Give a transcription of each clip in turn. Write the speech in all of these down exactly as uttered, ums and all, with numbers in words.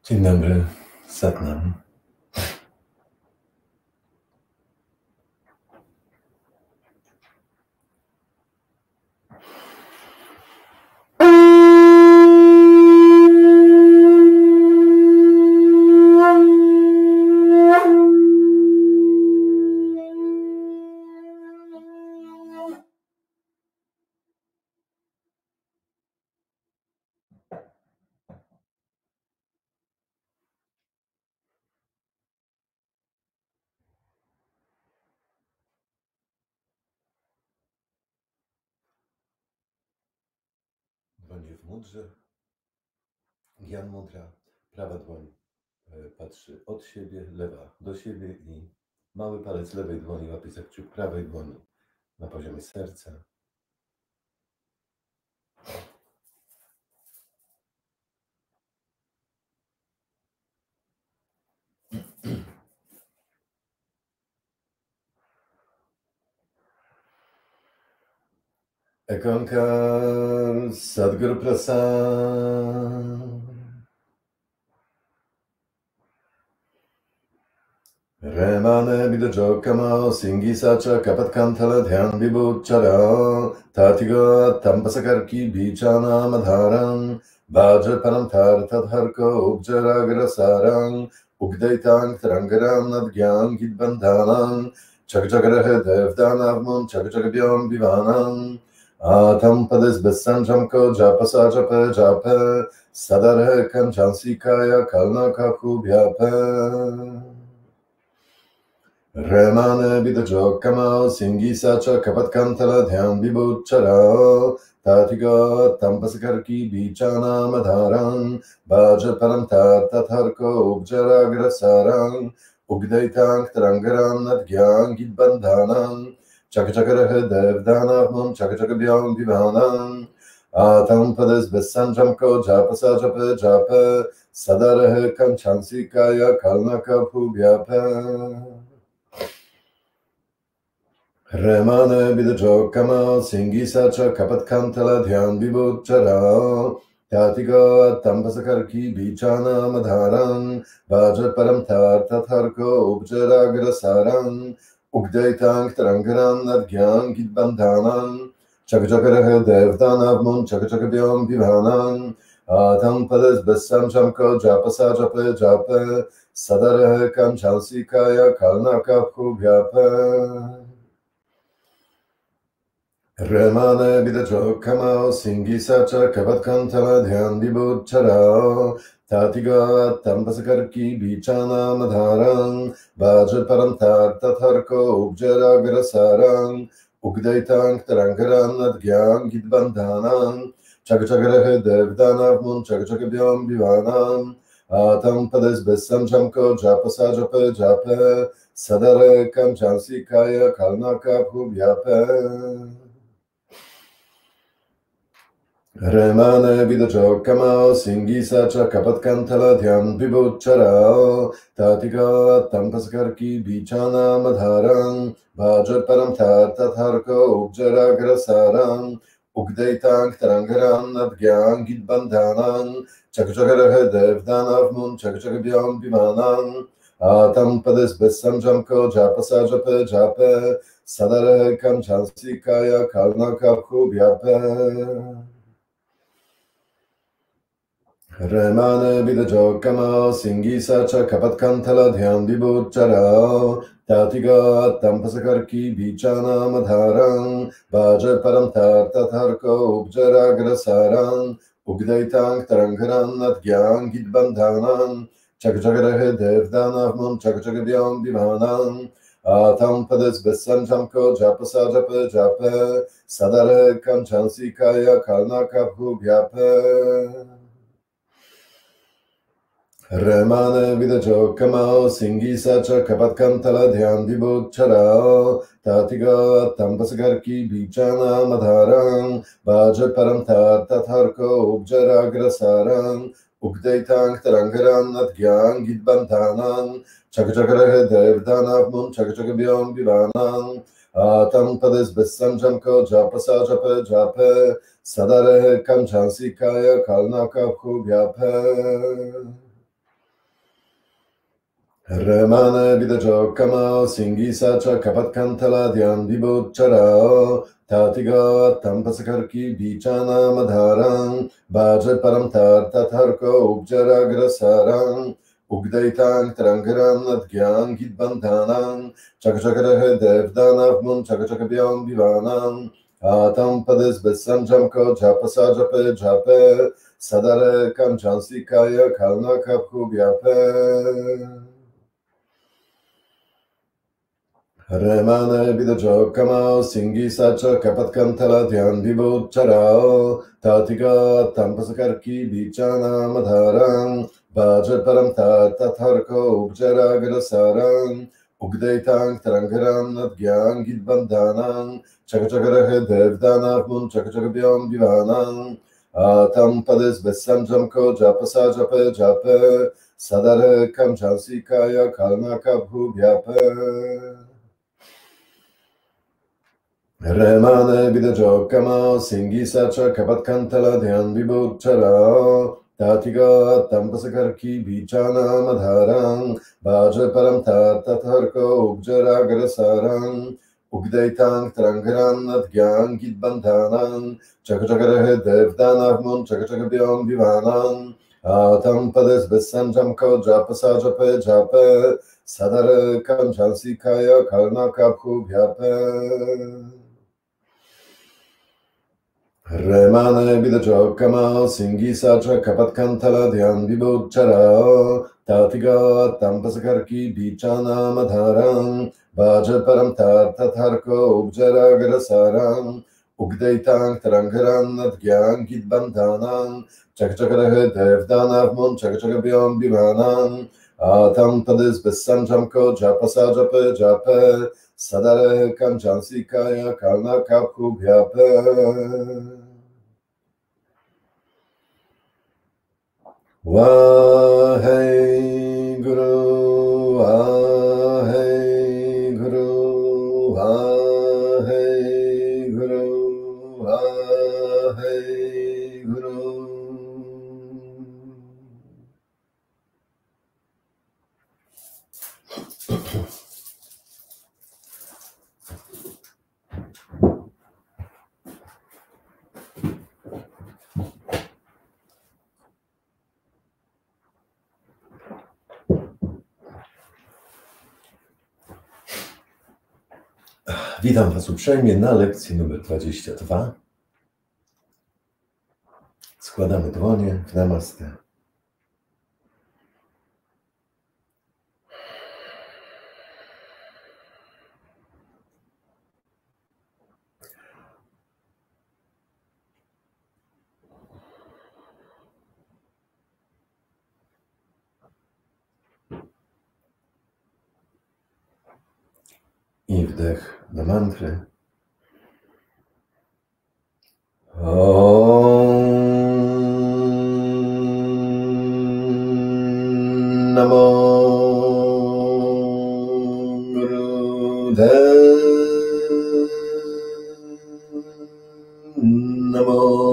Dzień dobry, Satnam. Dłonie w mudrze. Gyan mudra. Prawa dłoń patrzy od siebie, lewa do siebie i mały palec lewej dłoni łapie za kciuk prawej dłoni na poziomie serca. Ekankar Sadguru Prasad. Remane Bidajokama Singi Sacha Kapatkantala Dhyan Vibhuchara Tatiga Tampasakarki Bichana Madharan Vaja Paramtar Tadharko Ubjaragrasarang Ugdaitang Trangaram Nadgyan Gidbandhanang Chakchakarahe Devdanavmum Chakchakabyam Vivanam Atam Pades Besanjamko Japasa Japa Japa Sadare Kanchansikaya Kalnakaku Bhyapa Remane Bidajokama Singi Sacha Kapatkantala Dhyan Vibhuchara Tatiga Tampasakarki Bichana Madharan Vaja Paramtar Tatharko Ubjaragrasarang Ugdaitang Trangaram Nadgyan Gidbandhanam Chakachakarahe Devdanavmum Chakachakabyam Vivanam Atam Pades Besanjamko Japasa Japa Japa Sadarahe Kanchansikaya Kalnaka Bhyapa Remane Bidajokama Singi Sacha Kapatkantala Dhyan Vibhuchara Tatiga Tampasakarki Bichana Madharan Vaja Paramtar Tatharko Ubjaragrasarang Ugdaitang Trangaram Nadgyan Gidbandhanam Chakachakarahe Devdanavmum Chakachakabyam Vivanam Atam Pades Besanjamko Japasa Japa Japa Sadarahe Kanchansikaya Kalnaka Bhyapa Remane Bidajokama Singi Sacha Kapatkantala Dhyan Vibhuchara Tatiga Tampasakarki Bichana Madharan Vaja Paramtar Tatharko Ubjaragrasarang Ugdaitang Tarangaram Nadgyan Gidbandhanam Chakachakarahe Devdanavmum Chakachakabyam Vivanam Atam Pades Besanjamko Japasa Japa Japa Sadare Kanchansikaya Kalnaka Bhyapa Remane Bidajokama Singi Sacha Kapatkantala Dhyan Vibhuchara Tatiga Tampasakarki Bichana Madharan Vaja Paramtar Tatharko Ubjaragrasarang Ugdaitang Tarangaram Nadgyan Gidbandhanam Chakachakarahe Devdanavmum Chakachakabyam Vimanam Atam Pades Besanjamko Japasa Japa Japa Sadare Kanchansikaya Kalnaka Bhyapa Remane Bidajokama Singi Sacha Kapatkantala Dhyan Vibhuchara Tatiga Tampasakarki Bichana Madharan Vaja Paramtar Tatharko Ubjaragrasarang Ugdaitang Tarangaram Nadgyan Gidbandhanam Chakachakarahe Devdanavmum Chakachakabyam Vimanam Atam Pades Besanjamko Japasa Japa Japa Sadare Kanchansikaya Kalnaka Bhyapa Remane Bidajokama Singi Sacha Kapatkantala Dhyan Vibhuchara Tatiga Tampasakarki Bichana Madharan Vaja Paramtar Tatharko Ubjaragrasarang Ugdaitang Tarangaram Nadgyan Gidbandhanam Chakachakarahe Devdanavmum Chakachakabyam Vivanam Atam Pades Besanjamko Japasa Japa Japa Sadare Kanchansikaya Kalnaka Bhyapa Remane bidajo kama singi sacha kapat kantala dhyan vibucharao tatiga tampasakarki bichana madharang bhaja param tar tatharko ubjara grasarang ugdaitang tarangaram nadgyan gidbandhanang chakachakarahe devdanav mun chakachakabhyam vivanang atam pades besanjamko japasa jape jape sadare kamchansikaya kalna kapku vyape Remane bidajo kamao singi sacha kapat kantala dhyan vibucharao tatiga tampasakarki bichana madharang bhaja param tatharko ubjara grasarang ugdaitang tarangaram nadgyan gidbandhanang chakachakarahe devdanav mun chakachakabhyam vivanang atam pades besanjamko japasa jape jape sadare kamchansikaya kalna kabhu vyape Remane bidajo kama singi sacha kapat kantala dhyan vibucharao tatiga tampasakarki bichana madharang bhaja param tatharko ubjara grasarang ugdaitang tarangaram nadgyan gidbandhanang chakachakarahe devdanav mun chakachakabhyam vivanang atam pades besanjamko japasa jape jape sadare kamchansikaya kalna kaphu vyape Remane bidajo kama singi sacha kapat kantala dhyan vibucharao tatiga tampasakarki bichana madharang bhaja param tatharko ubjara grasarang ugdaitang tarangaram nadgyan gidbandhanang chakachakarahe devdanav mun chakachakabhyam vivanang atam pades besanjamko japasa jape jape sadare kamchansikaya kalna kaphu vyape Vahai Guru, Vahai Guru, Vahai Guru, Vahai Guru. Witam Was uprzejmie na lekcji numer dwadzieścia dwa. Składamy dłonie w namaste. I wdech na mantry. Om Namo Gurudev Namo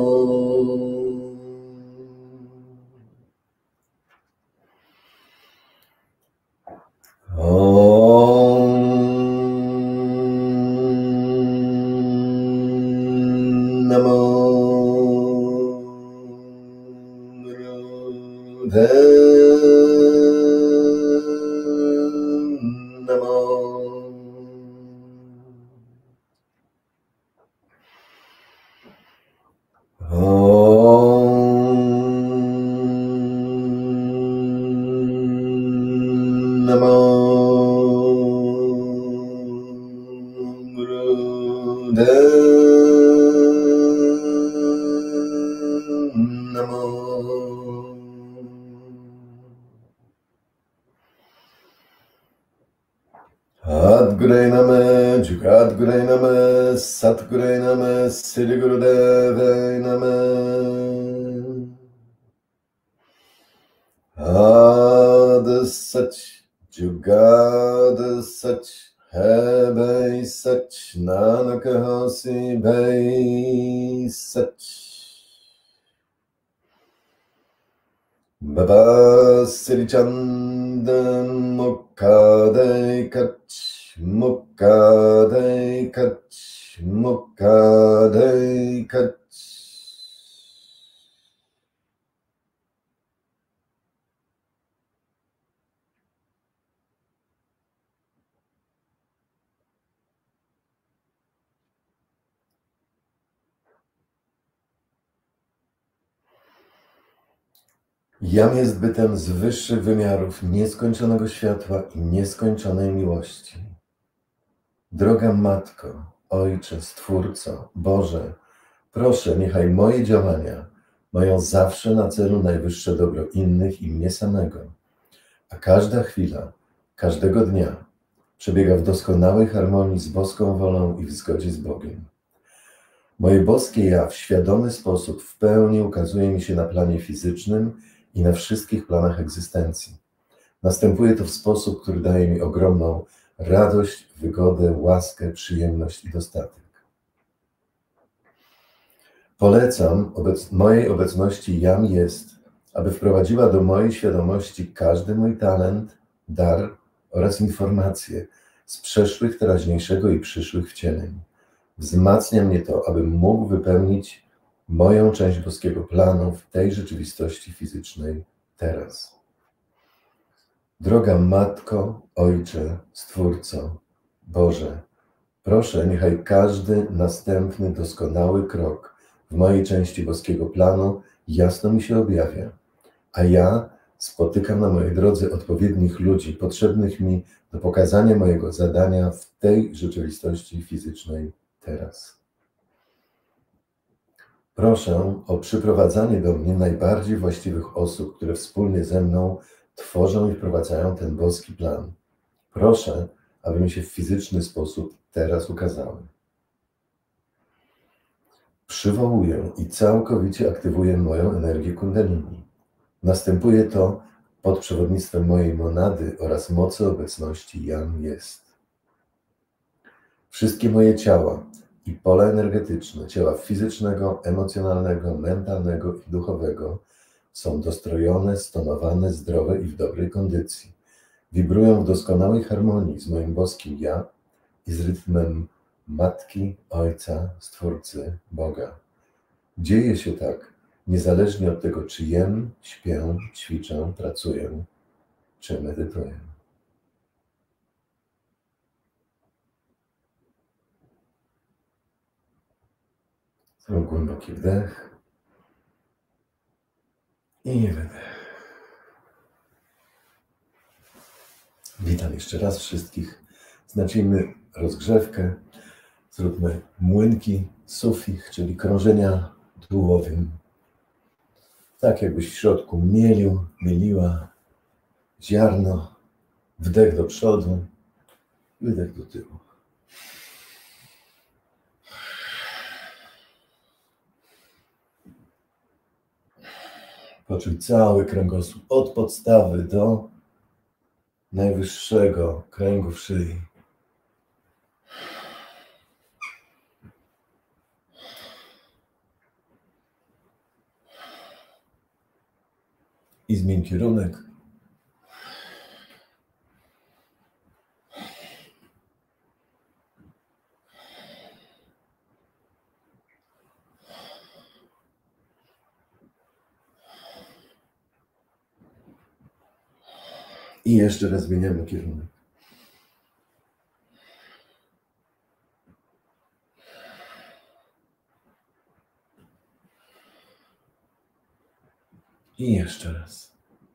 Sadgurei Namah, Jugadgurei Namah, Satgurei Namah, Sri Gurudevai Namah. Ad Sach, Jugad Sach, Hai Bhai Sach, Nanak Hasi Bhai Sach. Baba Sirichandam Mukadai Kach Mukadai Kach Mukadai Kach. Jam jest bytem z wyższych wymiarów nieskończonego światła i nieskończonej miłości. Droga Matko, Ojcze, Stwórco, Boże, proszę, niechaj moje działania mają zawsze na celu najwyższe dobro innych i mnie samego, a każda chwila, każdego dnia przebiega w doskonałej harmonii z boską wolą i w zgodzie z Bogiem. Moje boskie ja w świadomy sposób w pełni ukazuje mi się na planie fizycznym i na wszystkich planach egzystencji. Następuje to w sposób, który daje mi ogromną radość, wygodę, łaskę, przyjemność i dostatek. Polecam obec mojej obecności Jam jest, aby wprowadziła do mojej świadomości każdy mój talent, dar oraz informacje z przeszłych, teraźniejszego i przyszłych wcieleń. Wzmacnia mnie to, abym mógł wypełnić moją część boskiego planu w tej rzeczywistości fizycznej teraz. Droga Matko, Ojcze, Stwórco, Boże, proszę, niechaj każdy następny doskonały krok w mojej części boskiego planu jasno mi się objawia, a ja spotykam na mojej drodze odpowiednich ludzi potrzebnych mi do pokazania mojego zadania w tej rzeczywistości fizycznej teraz. Proszę o przyprowadzanie do mnie najbardziej właściwych osób, które wspólnie ze mną tworzą i wprowadzają ten boski plan. Proszę, aby mi się w fizyczny sposób teraz ukazały. Przywołuję i całkowicie aktywuję moją energię kundalini. Następuje to pod przewodnictwem mojej monady oraz mocy obecności Jam jest. Wszystkie moje ciała i pola energetyczne, ciała fizycznego, emocjonalnego, mentalnego i duchowego są dostrojone, stonowane, zdrowe i w dobrej kondycji. Wibrują w doskonałej harmonii z moim boskim Ja i z rytmem Matki, Ojca, Stwórcy, Boga. Dzieje się tak, niezależnie od tego, czy jem, śpię, ćwiczę, pracuję, czy medytuję. Zrób głęboki wdech i wydech. Witam jeszcze raz wszystkich. Zacznijmy rozgrzewkę. Zróbmy młynki, sufich, czyli krążenia tułowiem. Tak jakbyś w środku mielił, mieliła ziarno. Wdech do przodu, wydech do tyłu. Poczuj cały kręgosłup od podstawy do najwyższego kręgu w szyi. I zmień kierunek. I jeszcze raz zmieniamy kierunek. I jeszcze raz.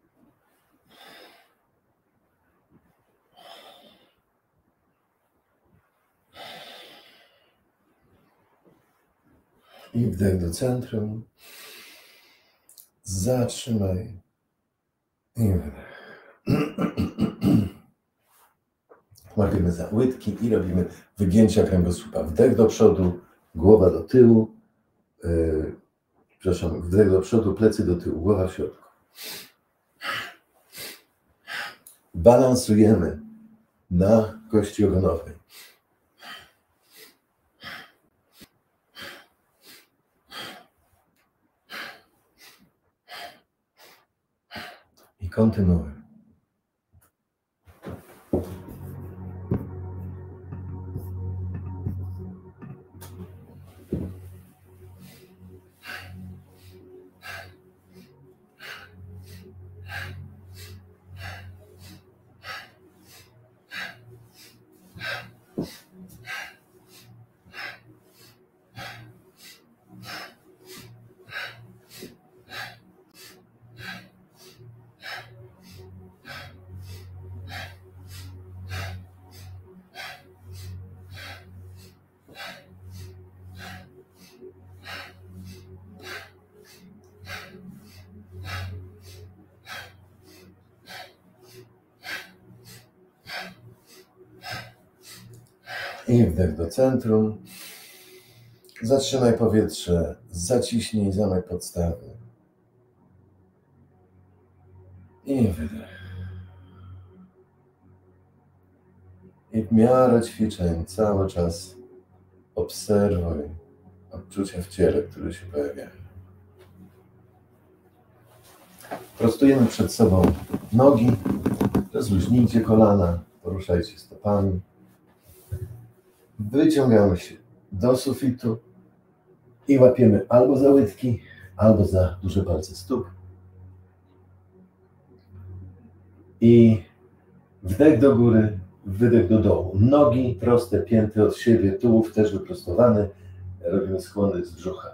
I wdech do centrum. Zatrzymaj. I wydech. Łapiemy za łydki i robimy wygięcia kręgosłupa. Wdech do przodu, głowa do tyłu. Yy, przepraszam, wdech do przodu, plecy do tyłu, głowa w środku. Balansujemy na kości ogonowej. I kontynuuj. I wdech do centrum. Zatrzymaj powietrze, zaciśnij zamek podstawy. I wydech. I w miarę ćwiczeń cały czas obserwuj odczucia w ciele, które się pojawiają. Prostujemy przed sobą nogi, rozluźnijcie kolana, poruszajcie stopami. Wyciągamy się do sufitu i łapiemy albo za łydki, albo za duże palce stóp. I wdech do góry, wydech do dołu. Nogi proste, pięty od siebie, tułów też wyprostowany. Robimy skłony z brzucha.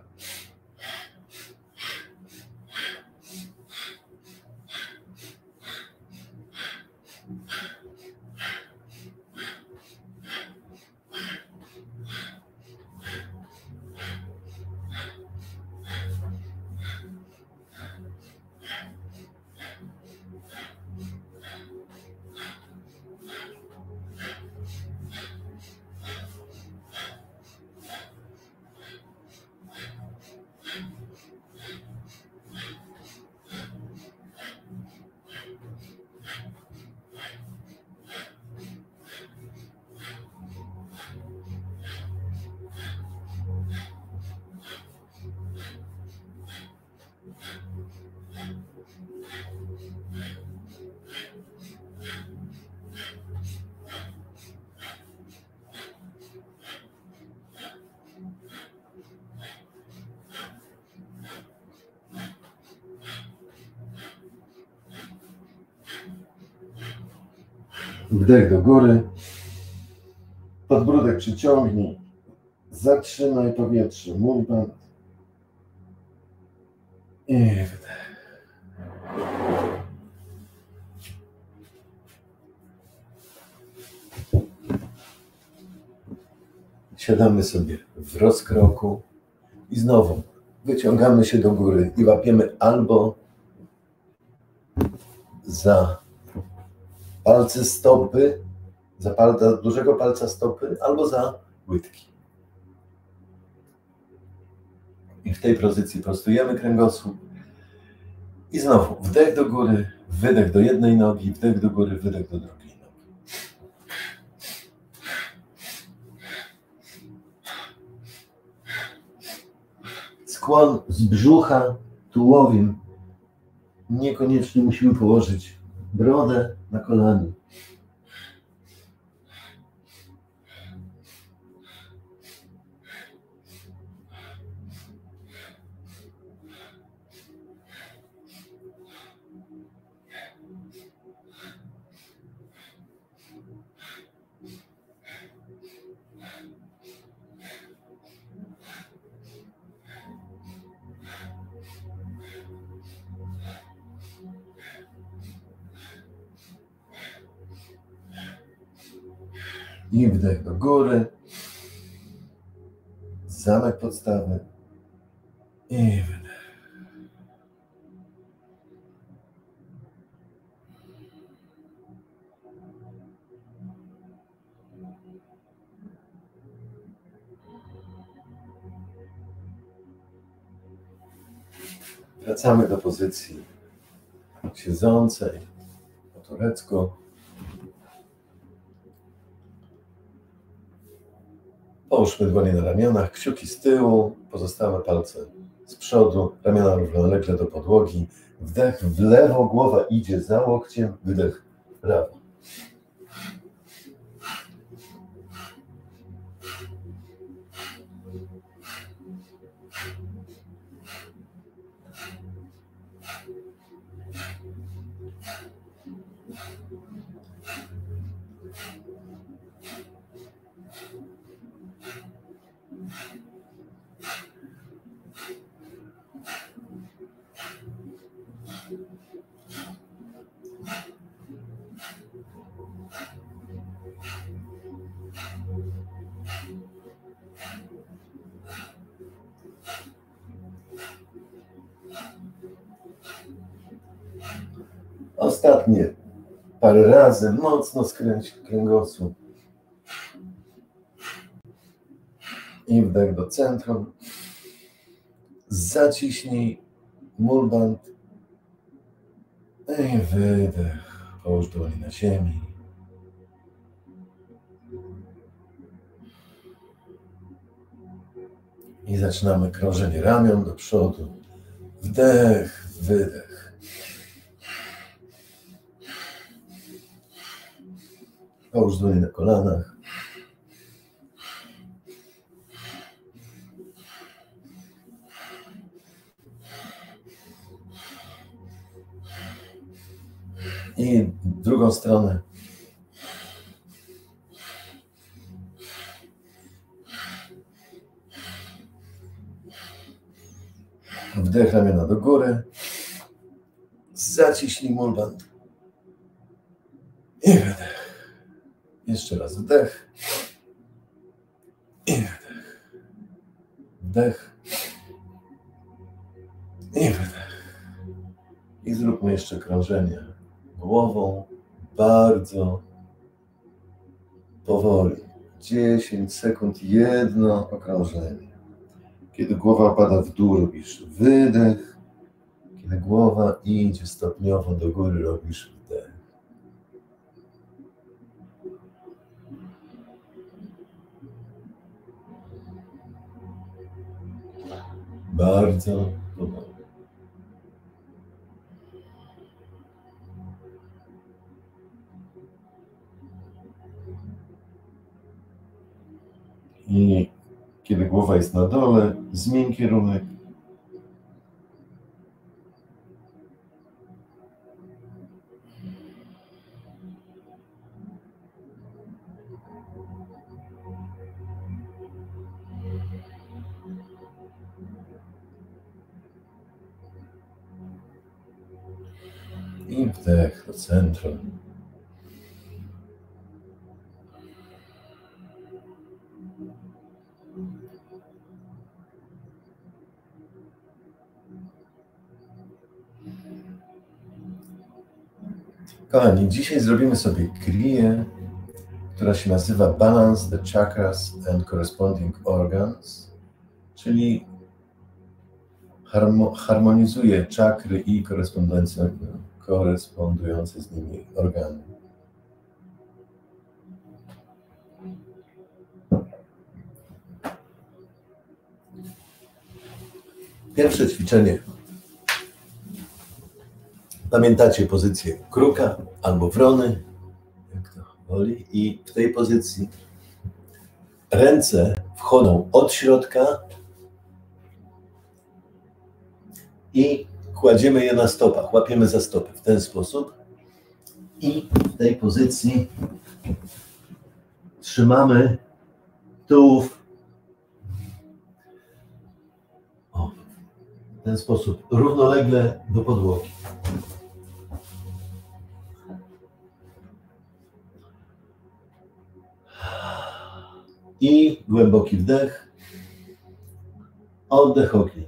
Wdech do góry, podbródek przyciągnij, zatrzymaj powietrze, mój Pan. I wdech. Siadamy sobie w rozkroku i znowu wyciągamy się do góry i łapiemy albo za palce stopy, za palca, dużego palca stopy, albo za łydki. I w tej pozycji prostujemy kręgosłup. I znowu wdech do góry, wydech do jednej nogi, wdech do góry, wydech do drugiej nogi. Skłon z brzucha tułowiem. Niekoniecznie musimy położyć brodę na kolanie. I wdech do góry, zamek podstawy i wydech. Wracamy do pozycji siedzącej po turecku. Połóżmy dłonie na ramionach, kciuki z tyłu, pozostałe palce z przodu, ramiona równolegle do podłogi. Wdech w lewo, głowa idzie za łokciem, wydech w prawo. Ostatnie parę razy mocno skręć kręgosłup i wdech do centrum. Zaciśnij mulband i wydech. Połóż dłonie na ziemi. I zaczynamy krążenie ramion do przodu. Wdech, wydech. Połóż dłonie na kolanach. I drugą stronę. Wdech, ramiona do góry. Zaciśnij mulband. I wydech. Jeszcze raz wdech. I wydech. Wdech. I wydech. I zróbmy jeszcze krążenie głową bardzo powoli. dziesięć sekund, jedno okrążenie. Kiedy głowa pada w dół, robisz wydech. Kiedy głowa idzie stopniowo do góry, robisz wdech. Bardzo powoli. I kiedy głowa jest na dole, zmień kierunek. I wdech do centrum. Kochani, dzisiaj zrobimy sobie kriję, która się nazywa Balance the Chakras and Corresponding Organs, czyli harmonizuje czakry i korespondujące z nimi organy. Pierwsze ćwiczenie. Pamiętacie pozycję kruka albo wrony, jak to woli, i w tej pozycji ręce wchodzą od środka i kładziemy je na stopach, łapiemy za stopy w ten sposób i w tej pozycji trzymamy tułów o, w ten sposób równolegle do podłogi. I głęboki wdech, oddech ogień.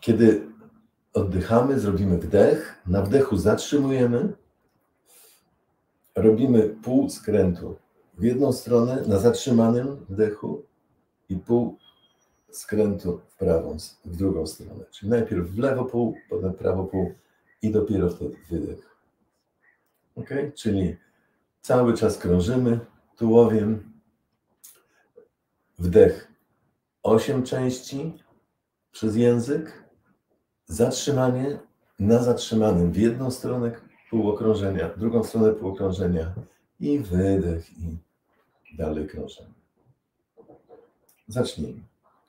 Kiedy oddychamy, zrobimy wdech, na wdechu zatrzymujemy, robimy pół skrętu w jedną stronę na zatrzymanym wdechu i pół skrętu w prawą, w drugą stronę. Czyli najpierw w lewo pół, potem w prawo pół i dopiero wtedy wydech. Ok? Czyli cały czas krążymy tułowiem. Wdech osiem części przez język, zatrzymanie na zatrzymanym w jedną stronę pół okrążenia, w drugą stronę pół okrążenia i wydech i dalej krążenie. Zacznijmy.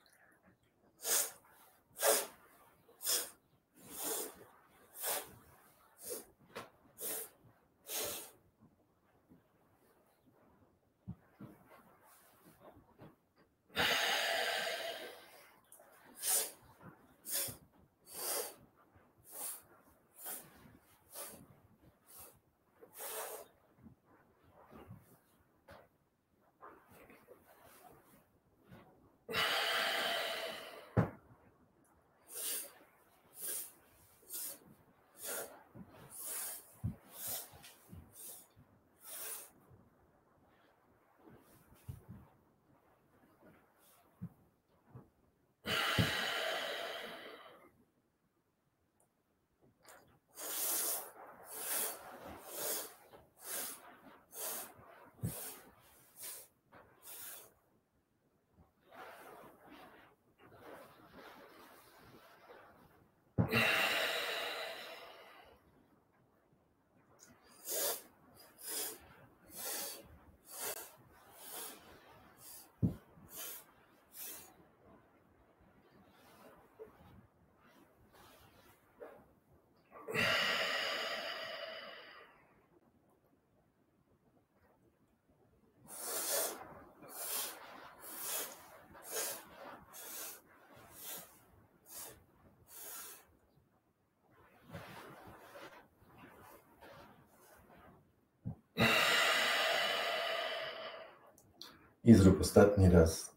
I zrób ostatni raz.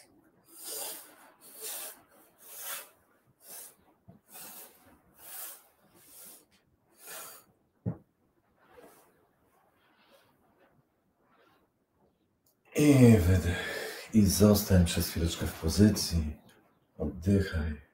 I wydech. I zostań przez chwileczkę w pozycji. Oddychaj.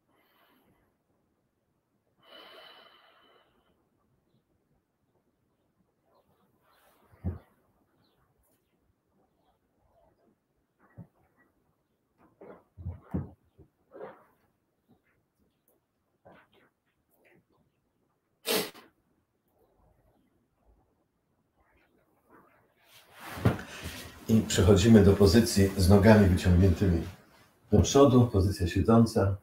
I przechodzimy do pozycji z nogami wyciągniętymi do przodu, pozycja siedząca.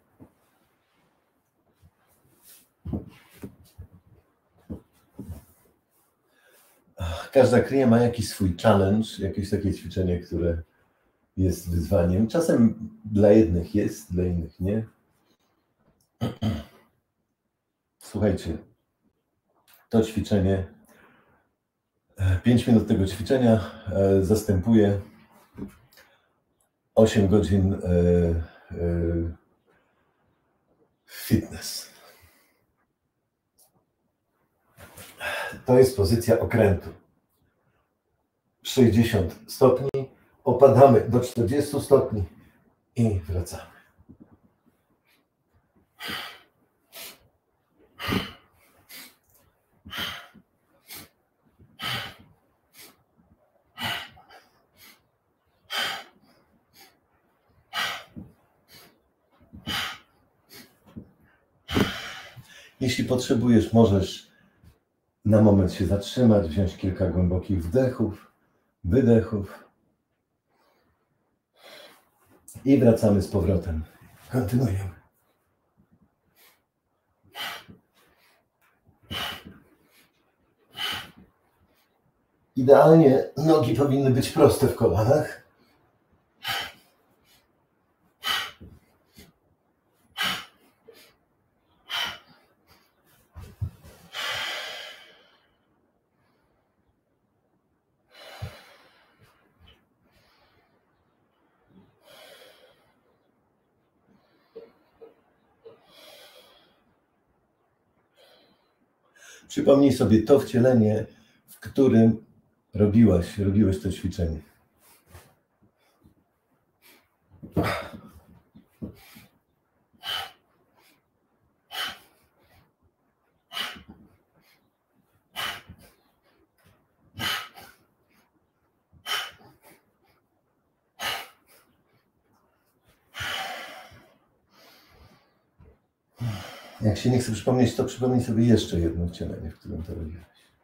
Każda kryja ma jakiś swój challenge, jakieś takie ćwiczenie, które jest wyzwaniem. Czasem dla jednych jest, dla innych nie. Słuchajcie, to ćwiczenie, pięć minut tego ćwiczenia zastępuje osiem godzin fitness. To jest pozycja okrętu. sześćdziesiąt stopni, opadamy do czterdziestu stopni i wracamy. Jeśli potrzebujesz, możesz na moment się zatrzymać, wziąć kilka głębokich wdechów, wydechów i wracamy z powrotem. Kontynuujemy. Idealnie nogi powinny być proste w kolanach. Przypomnij sobie to wcielenie, w którym robiłaś, robiłeś to ćwiczenie. Jak się nie chce przypomnieć, to przypomnij sobie jeszcze jedno wcielenie, w którym to robiłeś.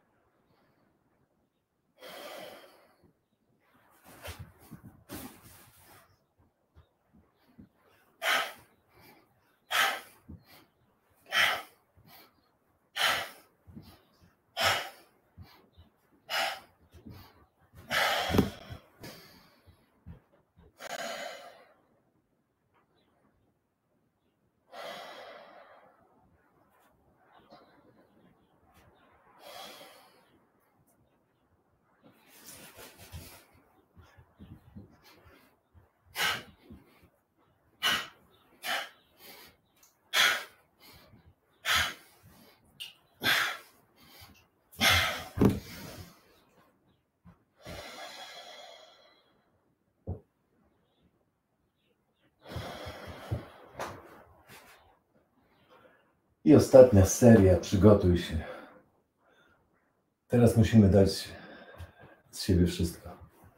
I ostatnia seria, przygotuj się. Teraz musimy dać z siebie wszystko.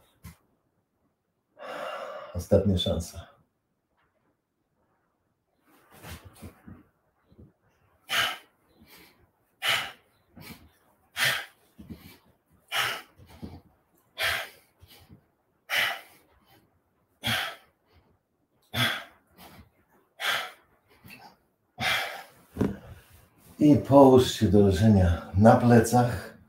Ostatnia szansa. I połóż się do leżenia na plecach.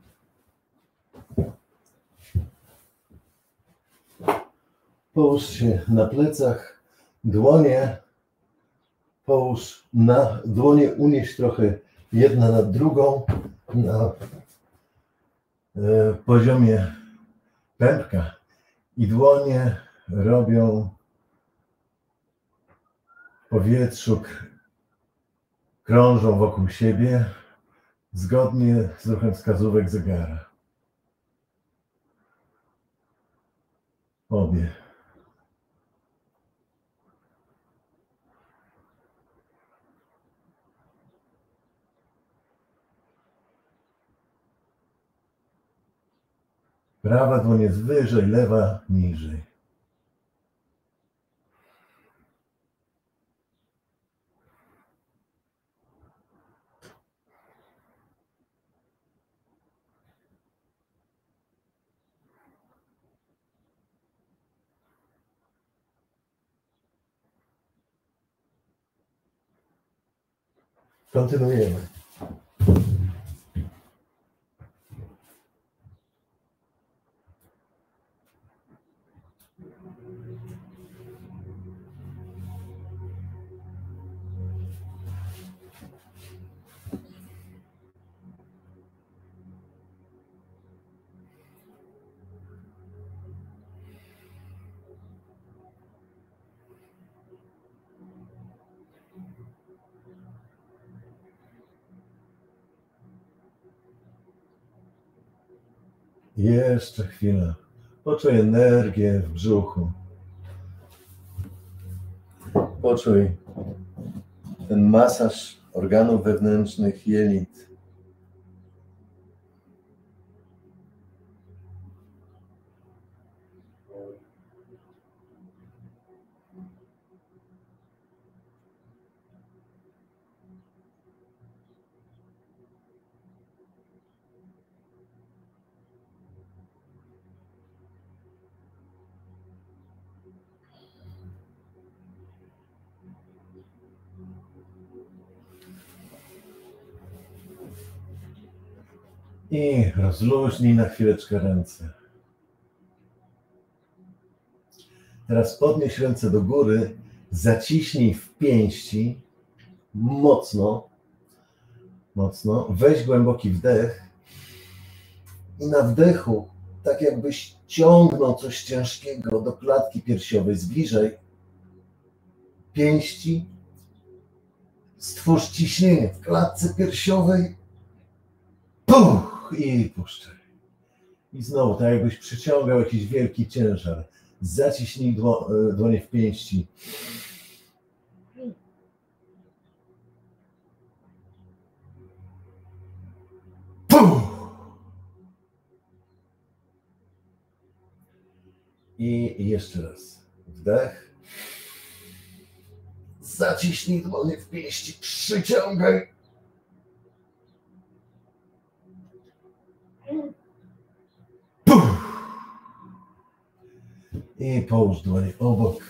Połóż się na plecach, dłonie połóż na, dłonie unieś trochę jedna nad drugą na e, poziomie pępka i dłonie robią w powietrzu, krążą wokół siebie zgodnie z ruchem wskazówek zegara. Obie. Prawa dłoń jest wyżej, lewa niżej. Kontynuujemy. Jeszcze chwilę. Poczuj energię w brzuchu. Poczuj ten masaż organów wewnętrznych, jelit. I rozluźnij na chwileczkę ręce. Teraz podnieś ręce do góry, zaciśnij w pięści mocno, mocno, weź głęboki wdech i na wdechu, tak jakbyś ciągnął coś ciężkiego do klatki piersiowej, zbliżaj pięści, stwórz ciśnienie w klatce piersiowej Puch! I puszczaj. I znowu, tak jakbyś przyciągał jakiś wielki ciężar. Zaciśnij dło, dłonie w pięści. Puch! I jeszcze raz. Wdech. Zaciśnij dłonie w pięści. Przyciągaj. Puch! I połóż dłonie obok.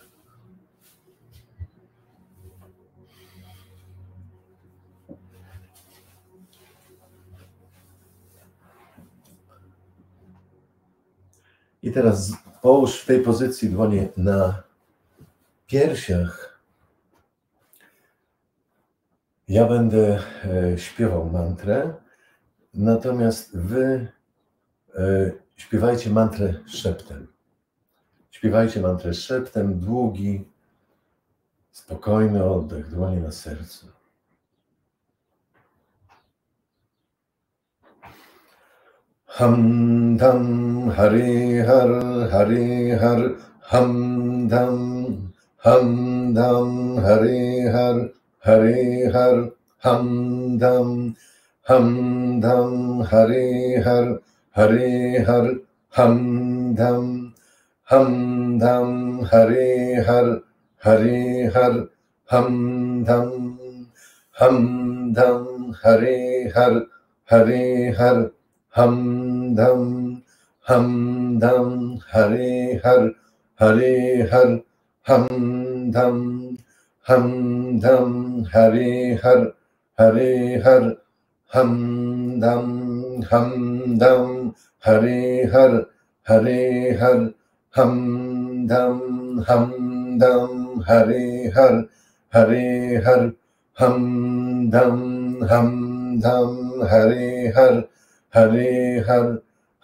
I teraz połóż w tej pozycji dłonie na piersiach. Ja będę śpiewał mantrę, natomiast wy śpiewajcie mantrę szeptem. Śpiewajcie mantrę szeptem, długi, spokojny oddech, dłonie na sercu. Ham dam hari har hari har ham dam ham dam hari har hari har ham dam ham dam hari har hari har ham dam ham dam hari har hari har ham dam ham dam hari har hari har Hamdam, hamdam, hari har, hari har, hamdam, hamdam, hari har, hari har, hamdam, hamdam, hari har, hari har, hamdam, hamdam, hari har, hari har, hamdam, hamdam, hari har. Hari har,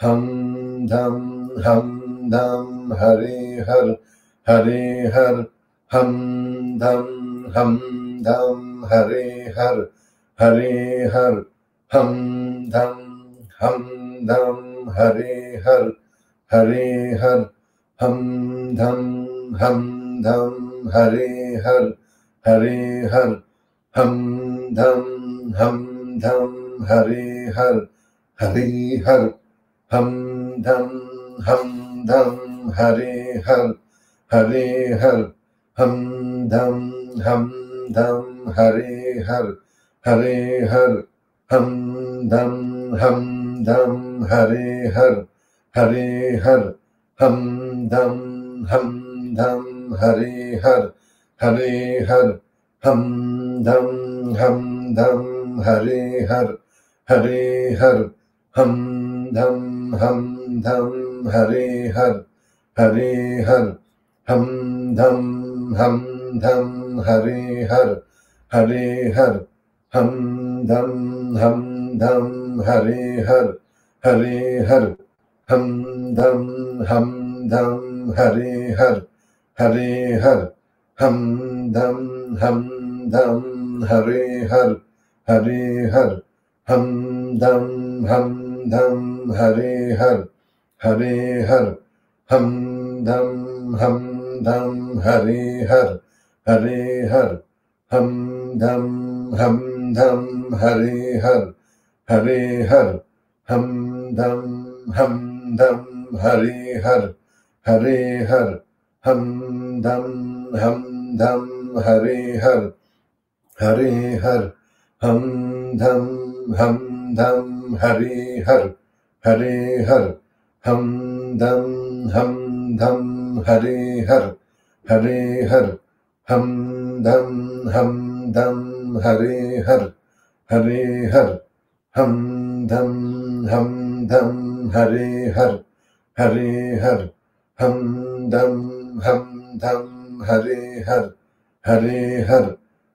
hamdam, hamdam, hari har, hari har, hamdam, hamdam, hari har, hari har, hamdam, hamdam, hari har, hari har, hamdam, hamdam, hari har, hari har, hamdam, hamdam, hari har. Hari har, hamdam, hamdam, hari har, hari har, hamdam, hamdam, hari har, hari har, hamdam, hamdam, hari har, hari har, hamdam, hamdam, hari har, hari har, hamdam, hamdam, hari har, hari har. Hamdam, hamdam, hari har, hari har, hamdam, hamdam, hari har, hari har, hamdam, hamdam, hari har, hari har, hamdam, hamdam, hari har, hari har, hamdam, hamdam, hari har, hari har, hamdam, hamdam, hari har, hari har, hamdam, hamdam, hari har, hari har, hamdam, hamdam, hari har, hari har, hamdam, hamdam, hari har, hari har, hamdam, hamdam, hari har, hari har, hamdam, hamdam, hari har, hari har, hamdam, hamdam, hari har, hari har, hamdam, hamdam, hari har, hari har, hamdam, hamdam, hari har, hari har, hamdam, hamdam, hari har, hari har,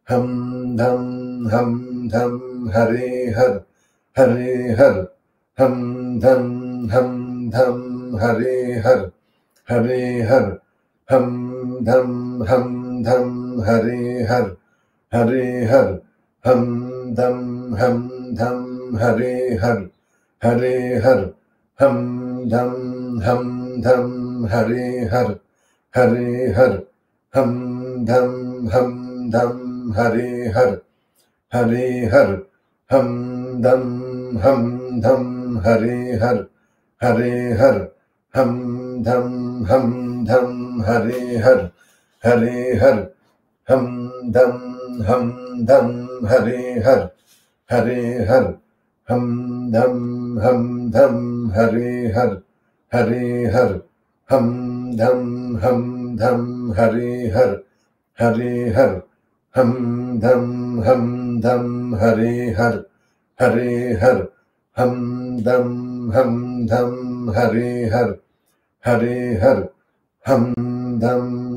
hamdam, hamdam, hari har, hari har, hamdam, hamdam, hari har, hari har, hamdam, hamdam, hari har, hari har, hamdam, hamdam, Hare Har, Hare Har, Ham Dham Ham Dham Hare Har, Hare Har, Ham Dham Ham Dham Hare Har, Hare Har, Ham Dham Ham Dham Hare Har, Hare Har, Ham Dham Ham Dham Hare Har, Hare Har, Ham Dham Ham Dham Hare Har, Hare Har, Ham Dham Ham Dham Hare Har, Hare Har, Ham Dham Ham Dham Hare Har, Hare Har, Ham Dham Ham Dham Hare Har, Hare Har, Ham Dham Ham Dham Hare Har, Hare Har, Ham Dham.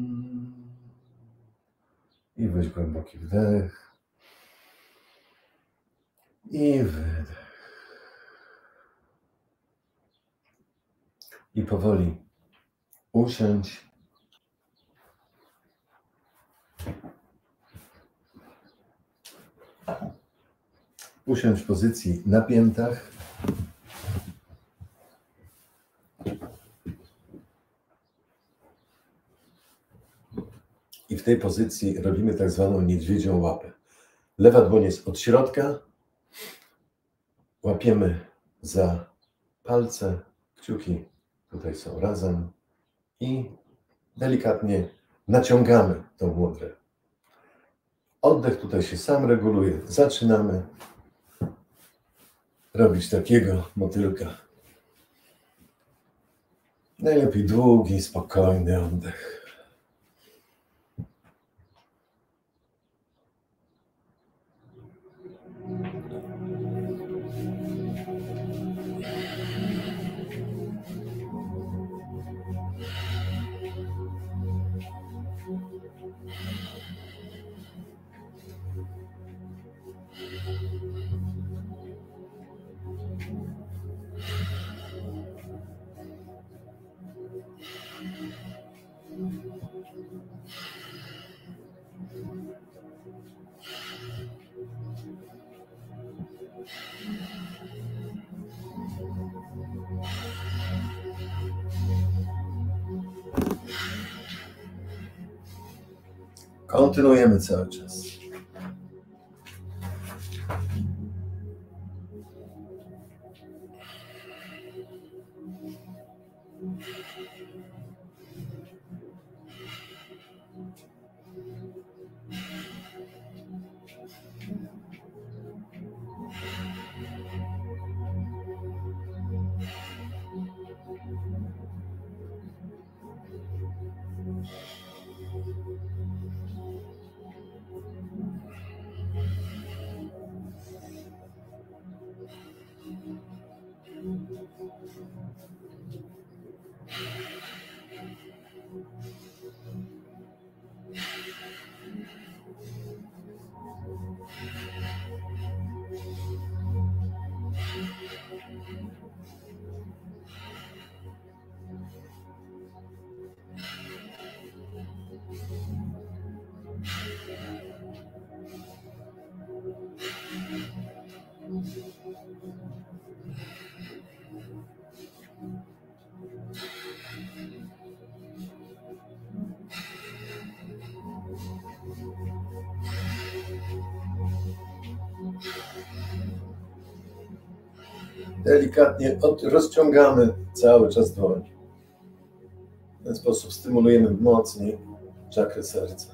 I weź głęboki wdech i wydech. I powoli usiądź. Usiądź w pozycji na piętach. I w tej pozycji robimy tak zwaną niedźwiedzią łapę. Lewa dłoń jest od środka. Łapiemy za palce, kciuki tutaj są razem i delikatnie naciągamy tą mudrę. Oddech tutaj się sam reguluje. Zaczynamy robić takiego motylka. Najlepiej długi, spokojny oddech. Kontynuujemy cały czas. Delikatnie od, rozciągamy cały czas dłoń. W ten sposób stymulujemy mocniej czakrę serca.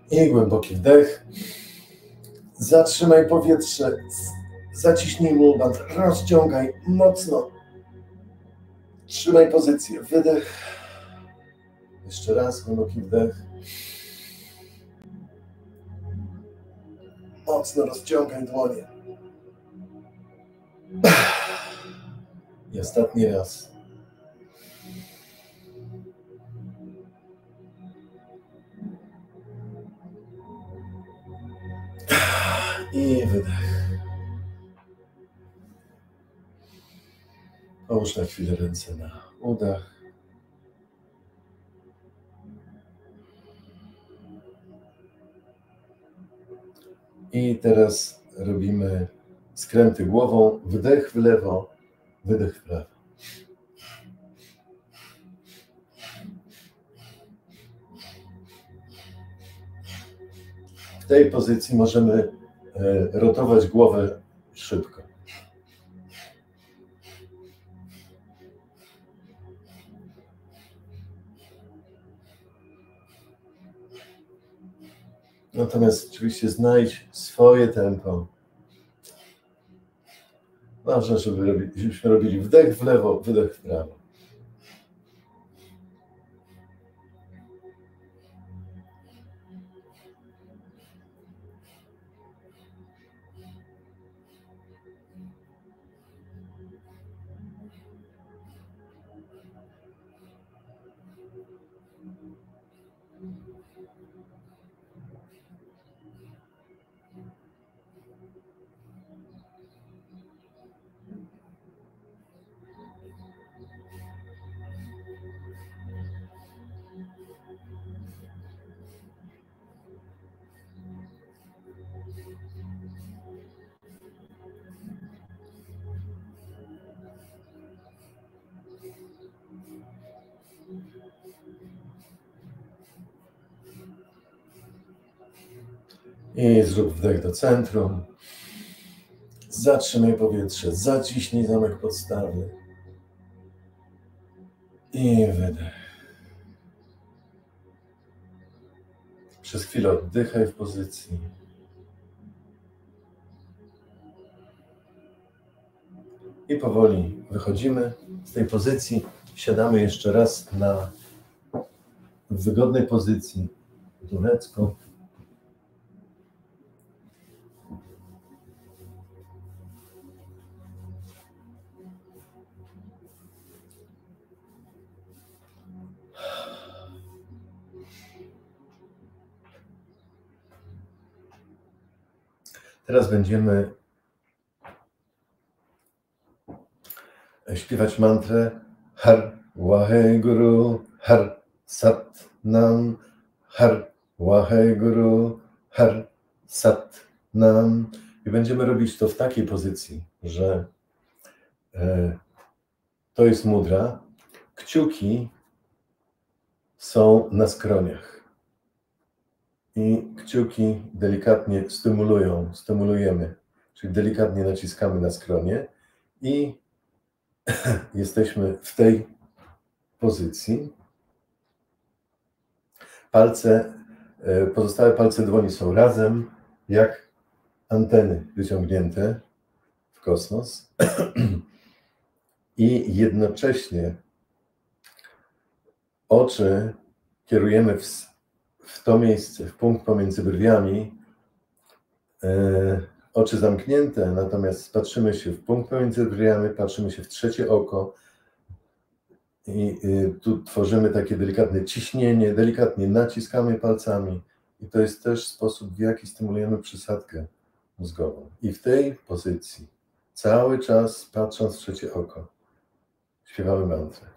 I głęboki wdech. Zatrzymaj powietrze. Zaciśnij mulban. Rozciągaj mocno. Trzymaj pozycję. Wydech. Jeszcze raz głęboki wdech. Mocno rozciągaj dłonie. I ostatni raz. I wydech. Połóż na chwilę ręce na udach. I teraz robimy skręty głową. Wdech w lewo, wydech w prawo. W tej pozycji możemy rotować głowę szybko. Natomiast oczywiście znajdź swoje tempo. Ważne, żeby robi, żebyśmy robili wdech w lewo, wydech w prawo. I zrób wdech do centrum. Zatrzymaj powietrze, zaciśnij zamek podstawy. I wydech. Przez chwilę oddychaj w pozycji. I powoli wychodzimy z tej pozycji. Siadamy jeszcze raz na w wygodnej pozycji turecką. Teraz będziemy śpiewać mantrę Har Waheguru Har Sat Nam Har Waheguru Har Sat Nam. I będziemy robić to w takiej pozycji, że e, to jest mudra. Kciuki są na skroniach. I kciuki delikatnie stymulują, stymulujemy, czyli delikatnie naciskamy na skronie i jesteśmy w tej pozycji. Palce, pozostałe palce dłoni są razem, jak anteny wyciągnięte w kosmos. I jednocześnie oczy kierujemy w w to miejsce, w punkt pomiędzy brwiami, e, oczy zamknięte, natomiast patrzymy się w punkt pomiędzy brwiami, patrzymy się w trzecie oko i y, tu tworzymy takie delikatne ciśnienie, delikatnie naciskamy palcami i to jest też sposób, w jaki stymulujemy przysadkę mózgową. I w tej pozycji, cały czas patrząc w trzecie oko, śpiewamy mantrę.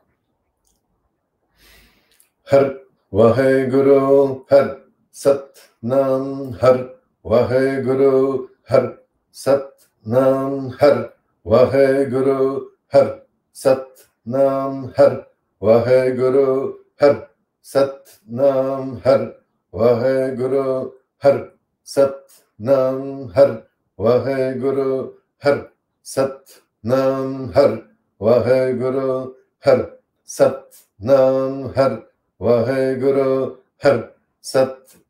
Har Waheguru Har Sat Nam Har Waheguru Har Sat Nam Har Waheguru Har Sat Nam Har Waheguru Har Sat Nam Har Waheguru Har Sat Nam Har Waheguru Har Sat Nam Har Waheguru Har Sat Nam Har Waheguru Har Sat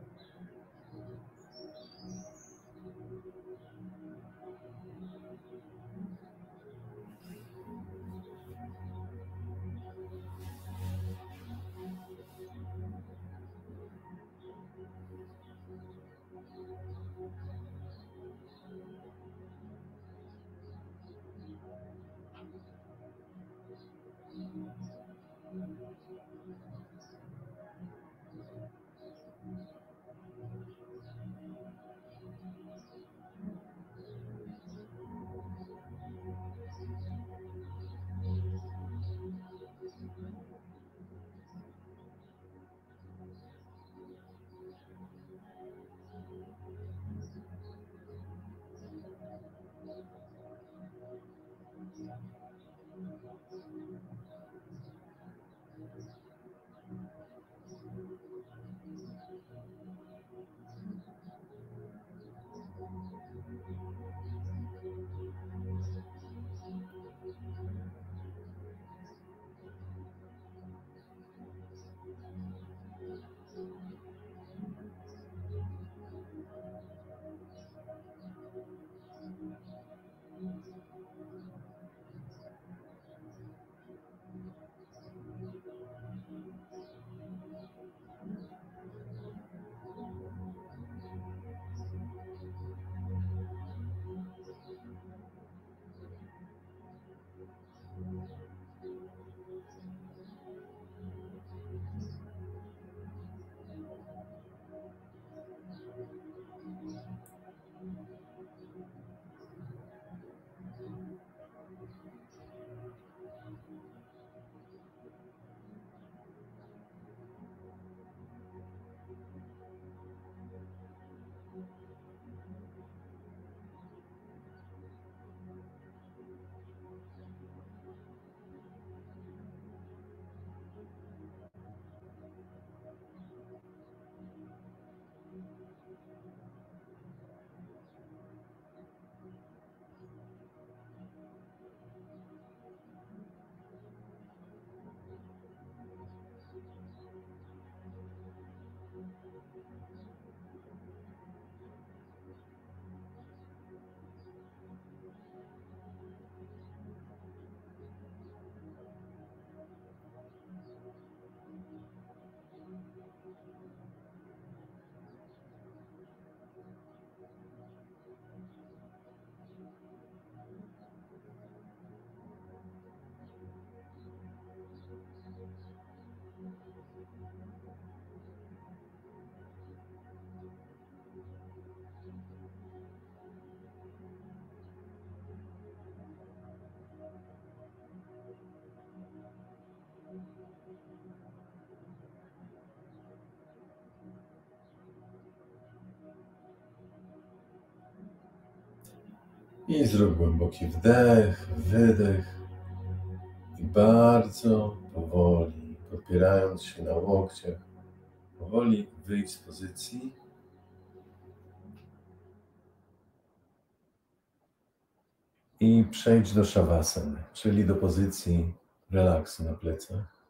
I zrób głęboki wdech, wydech. I bardzo powoli, podpierając się na łokciach, powoli wyjdź z pozycji. I przejdź do szawasany, czyli do pozycji relaksu na plecach.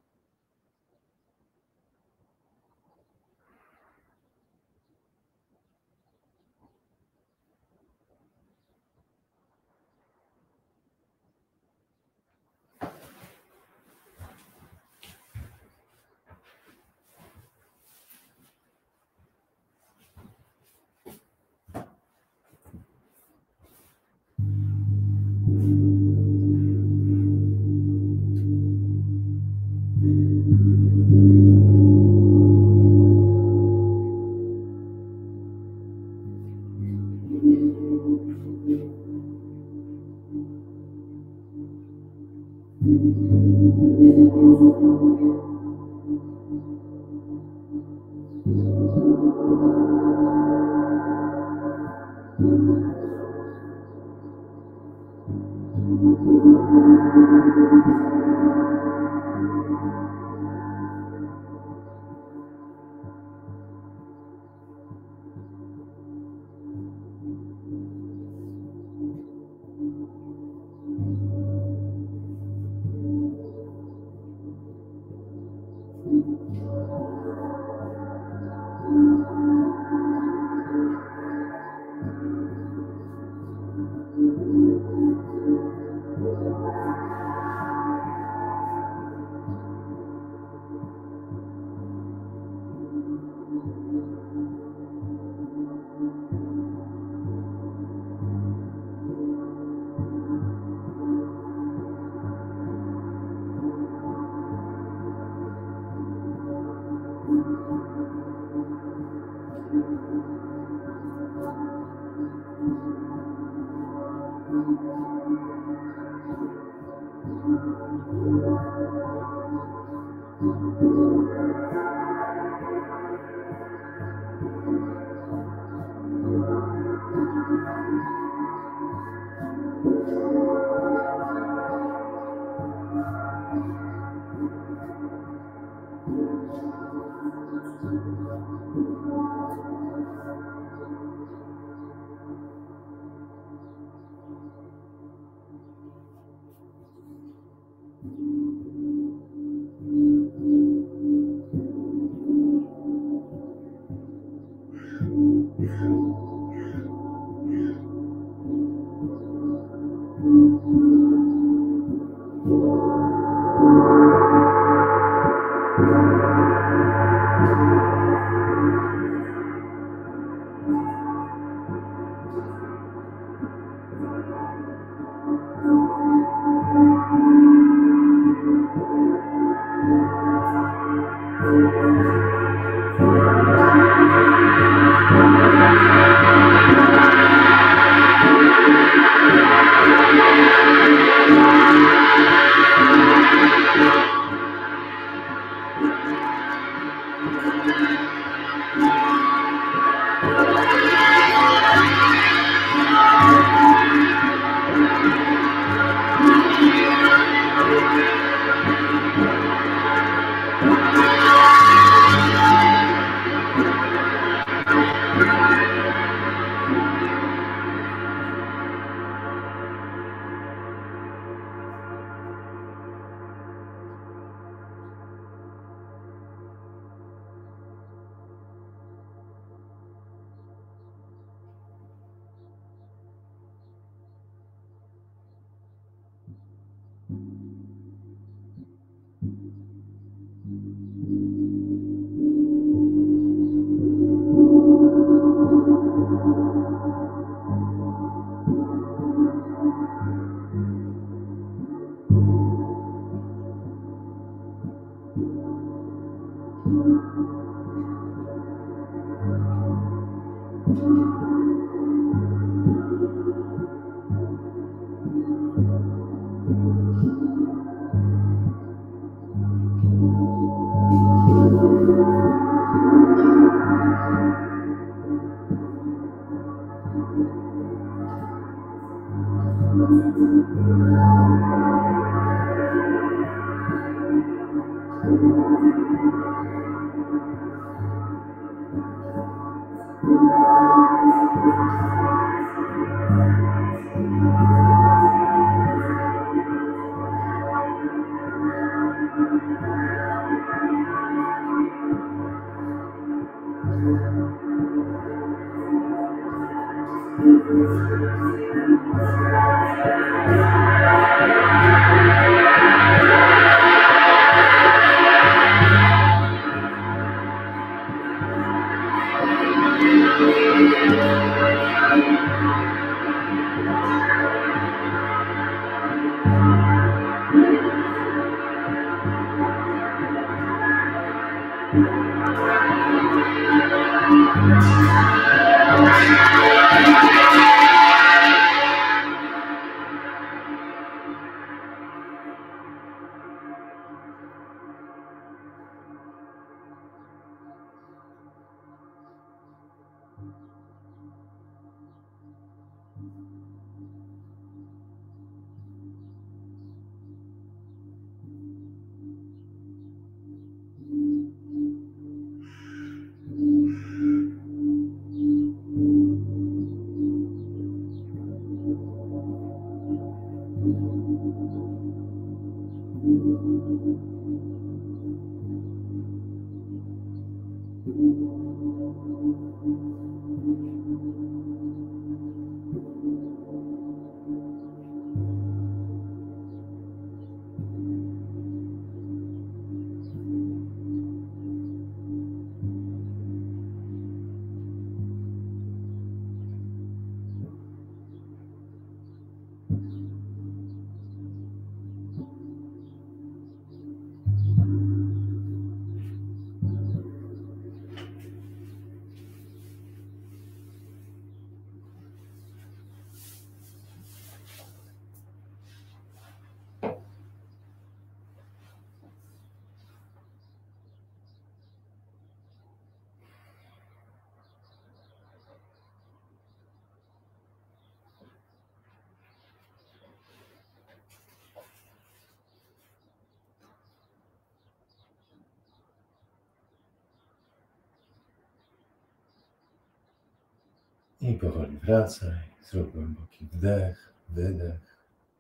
I powoli wracaj, zrób głęboki wdech, wydech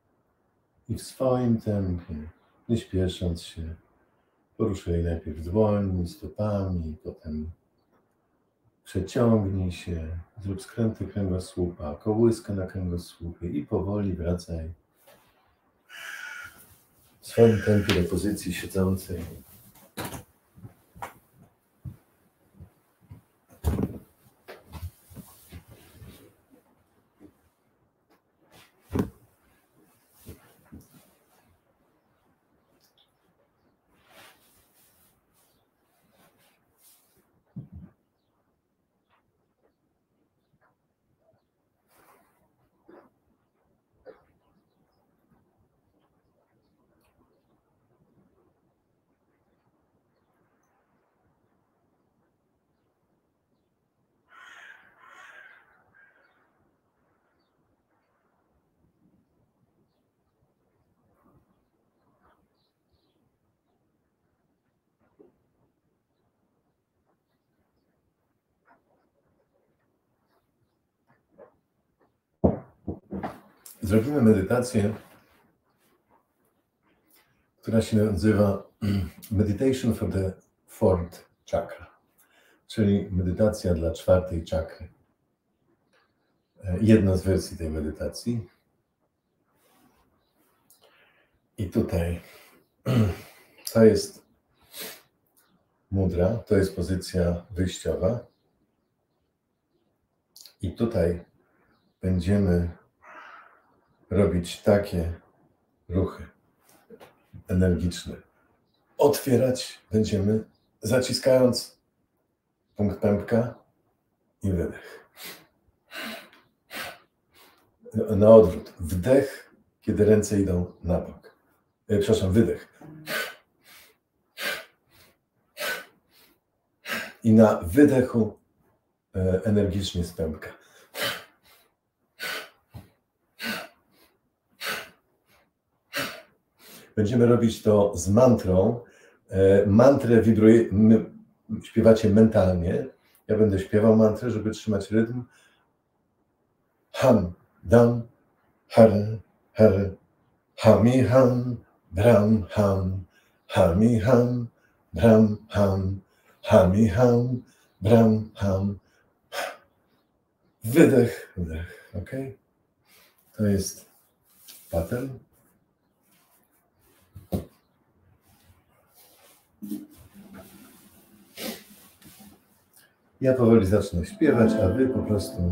i w swoim tempie, nie śpiesząc się, poruszaj najpierw dłońmi, stopami, potem przeciągnij się, zrób skręty kręgosłupa, kołyskę na kręgosłupie i powoli wracaj w swoim tempie do pozycji siedzącej. Zrobimy medytację, która się nazywa Meditation for the Fourth Chakra, czyli medytacja dla czwartej czakry. Jedna z wersji tej medytacji. I tutaj to jest mudra, to jest pozycja wyjściowa. I tutaj będziemy robić takie ruchy energiczne. Otwierać będziemy, zaciskając punkt pępka i wydech. Na odwrót. Wdech, kiedy ręce idą na bok. E, przepraszam, wydech. I na wydechu e, energicznie z pępka. Będziemy robić to z mantrą. Mantrę wibruje, my śpiewacie mentalnie. Ja będę śpiewał mantrę, żeby trzymać rytm. Ham, dam, har, har, hami, ham, bram, ham, hami, ham, bram, ham, hami, ham, bram, ham. Wydech, wdech, ok? To jest pattern. Ja powoli zacznę śpiewać, a wy po prostu...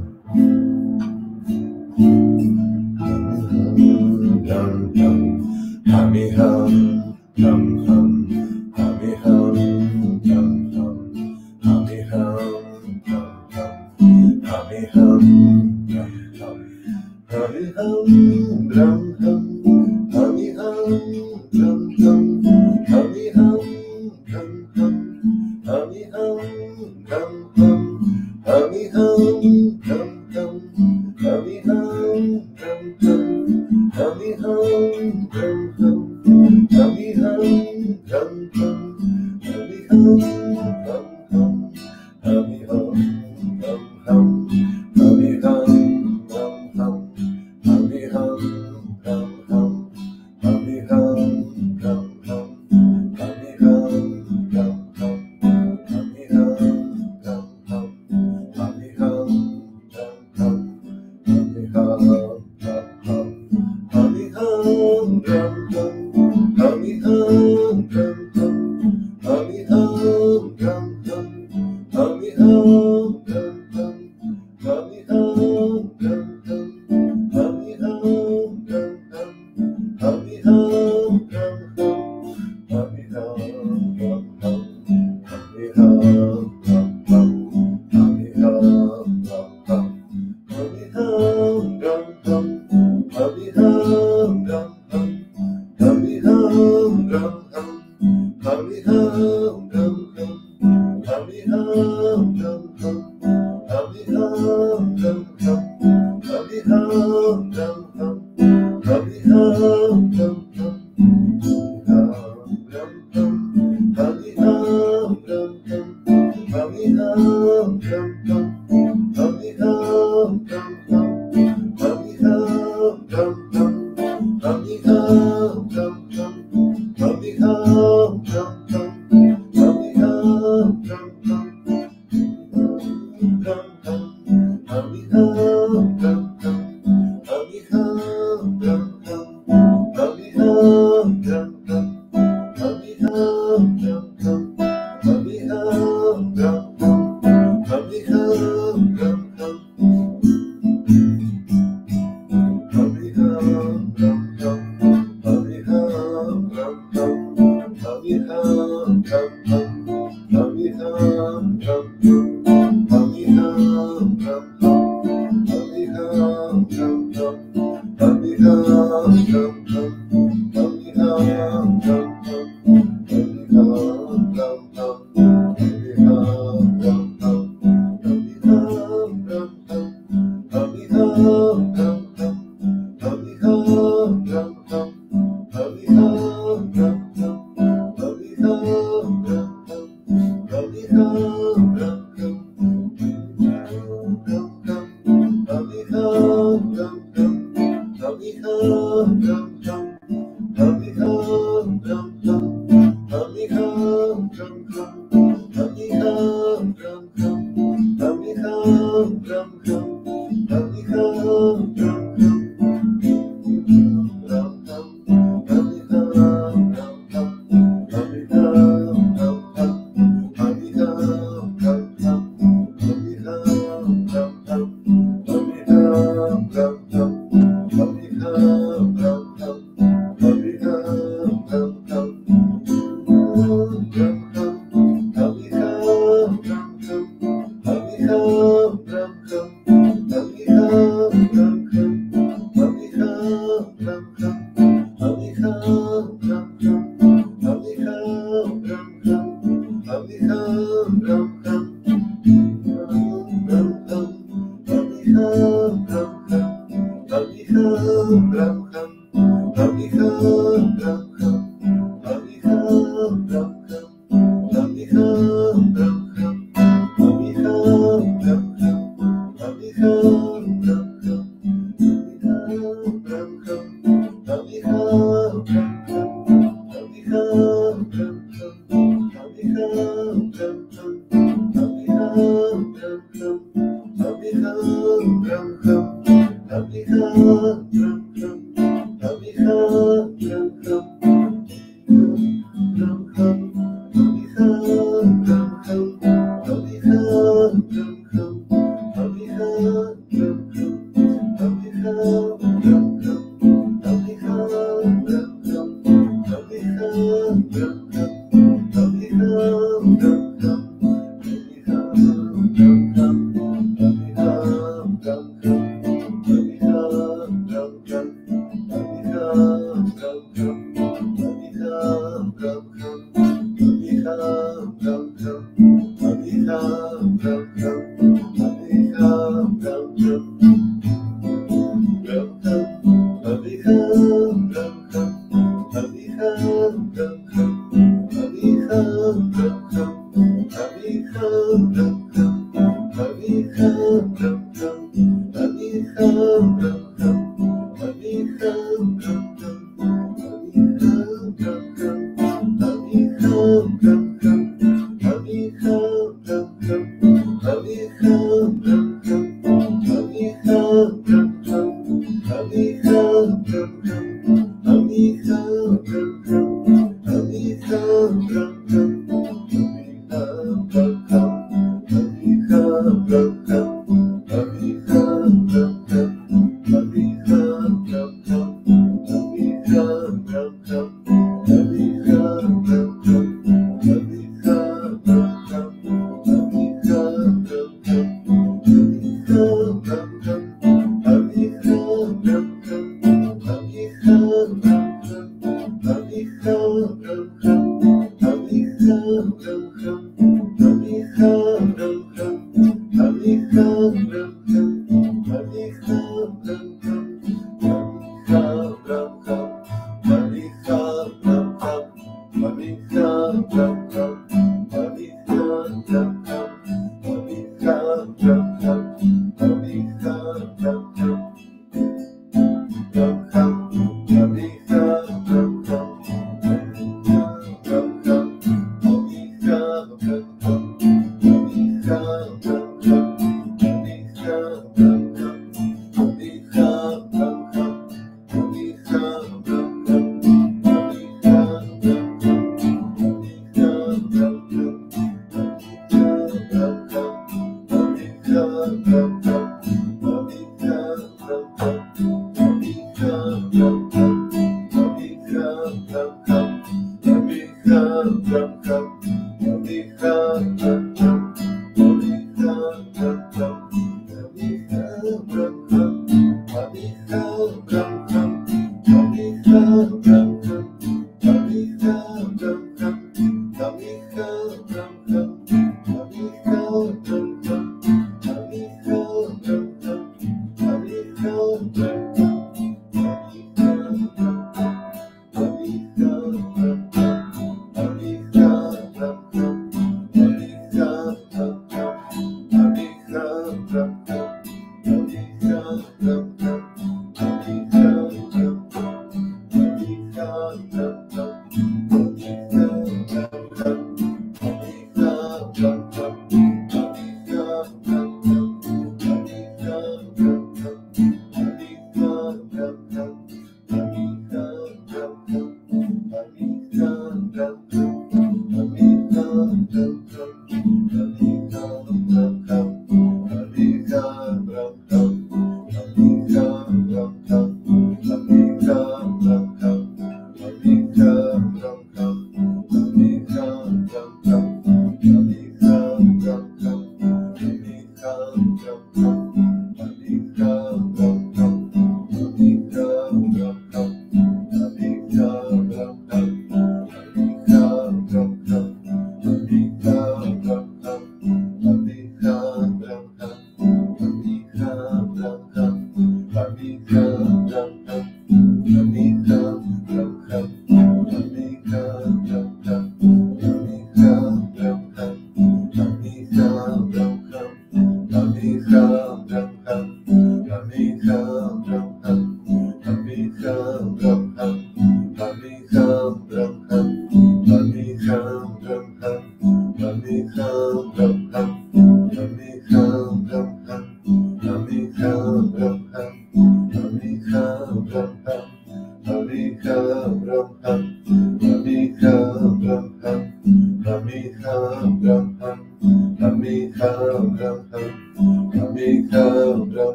Ham, ham, hami, ham, ham, ham, hami, ham, ham, ham, hami, ham, ham, ham, hami, ham, ham, ham, hami, ham, bram, ham, hami, ham, bram, ham, hami, ham, bram, ham, hami, ham, bram, ham, hami, ham, bram, ham, hami, ham, bram, ham. Hami hum hum hum, hami hum hum hum, hami hum hum hum, hami hum hum hum, hami hum hum hum, hami hum hum hum, hami hum hum hum, hami hum hum hum, hami hum hum hum, hami hum hum hum, hami hum. Hami hum drum hum, hami hum drum hum, hami hum drum hum, hami hum drum hum, hami hum drum hum, hami hum drum hum, hami hum drum hum, hami hum drum hum, hami hum drum hum, hami hum drum hum, hami hum drum hum. Hami hum drum hum, hami hum drum hum, hami hum drum hum, hami hum drum hum, hami hum drum hum, hami hum drum hum, hami hum drum hum, hami hum drum hum, hami hum drum hum, hami hum drum hum, hami hum drum hum. Hami hum drum hum, hami hum drum hum, hami hum drum hum, drum hum, hami hum drum hum, hami hum drum hum, hami hum drum hum, hami hum drum hum, hami hum drum hum, hami hum drum hum. Hami hum drum hum, hami hum drum hum, hami hum drum hum, hami hum drum hum, hami hum drum hum, hami hum drum hum, hami hum drum hum, hami hum drum hum, hami hum drum hum, hami hum drum hum, hami hum drum hum, hami hum drum hum. Hami hum drum hum, hami hum drum hum, hami hum drum hum, hami hum drum hum, drum hum, hami hum drum hum, hami hum drum hum, hami hum drum hum, hami hum drum hum, hami hum drum hum, hami hum drum hum, hami hum drum hum. Drum hum, hami hum drum hum, hami hum drum hum, hami hum drum hum, hami hum drum hum, hami hum drum hum, hami hum drum hum, hami hum drum hum. Drum hum, hami hum drum hum, hami hum drum hum, hami hum drum hum, hami hum drum hum, hami hum drum hum, hami hum drum hum, hami hum drum hum, drum hum, hami hum drum hum, hami hum drum hum, hami hum drum hum.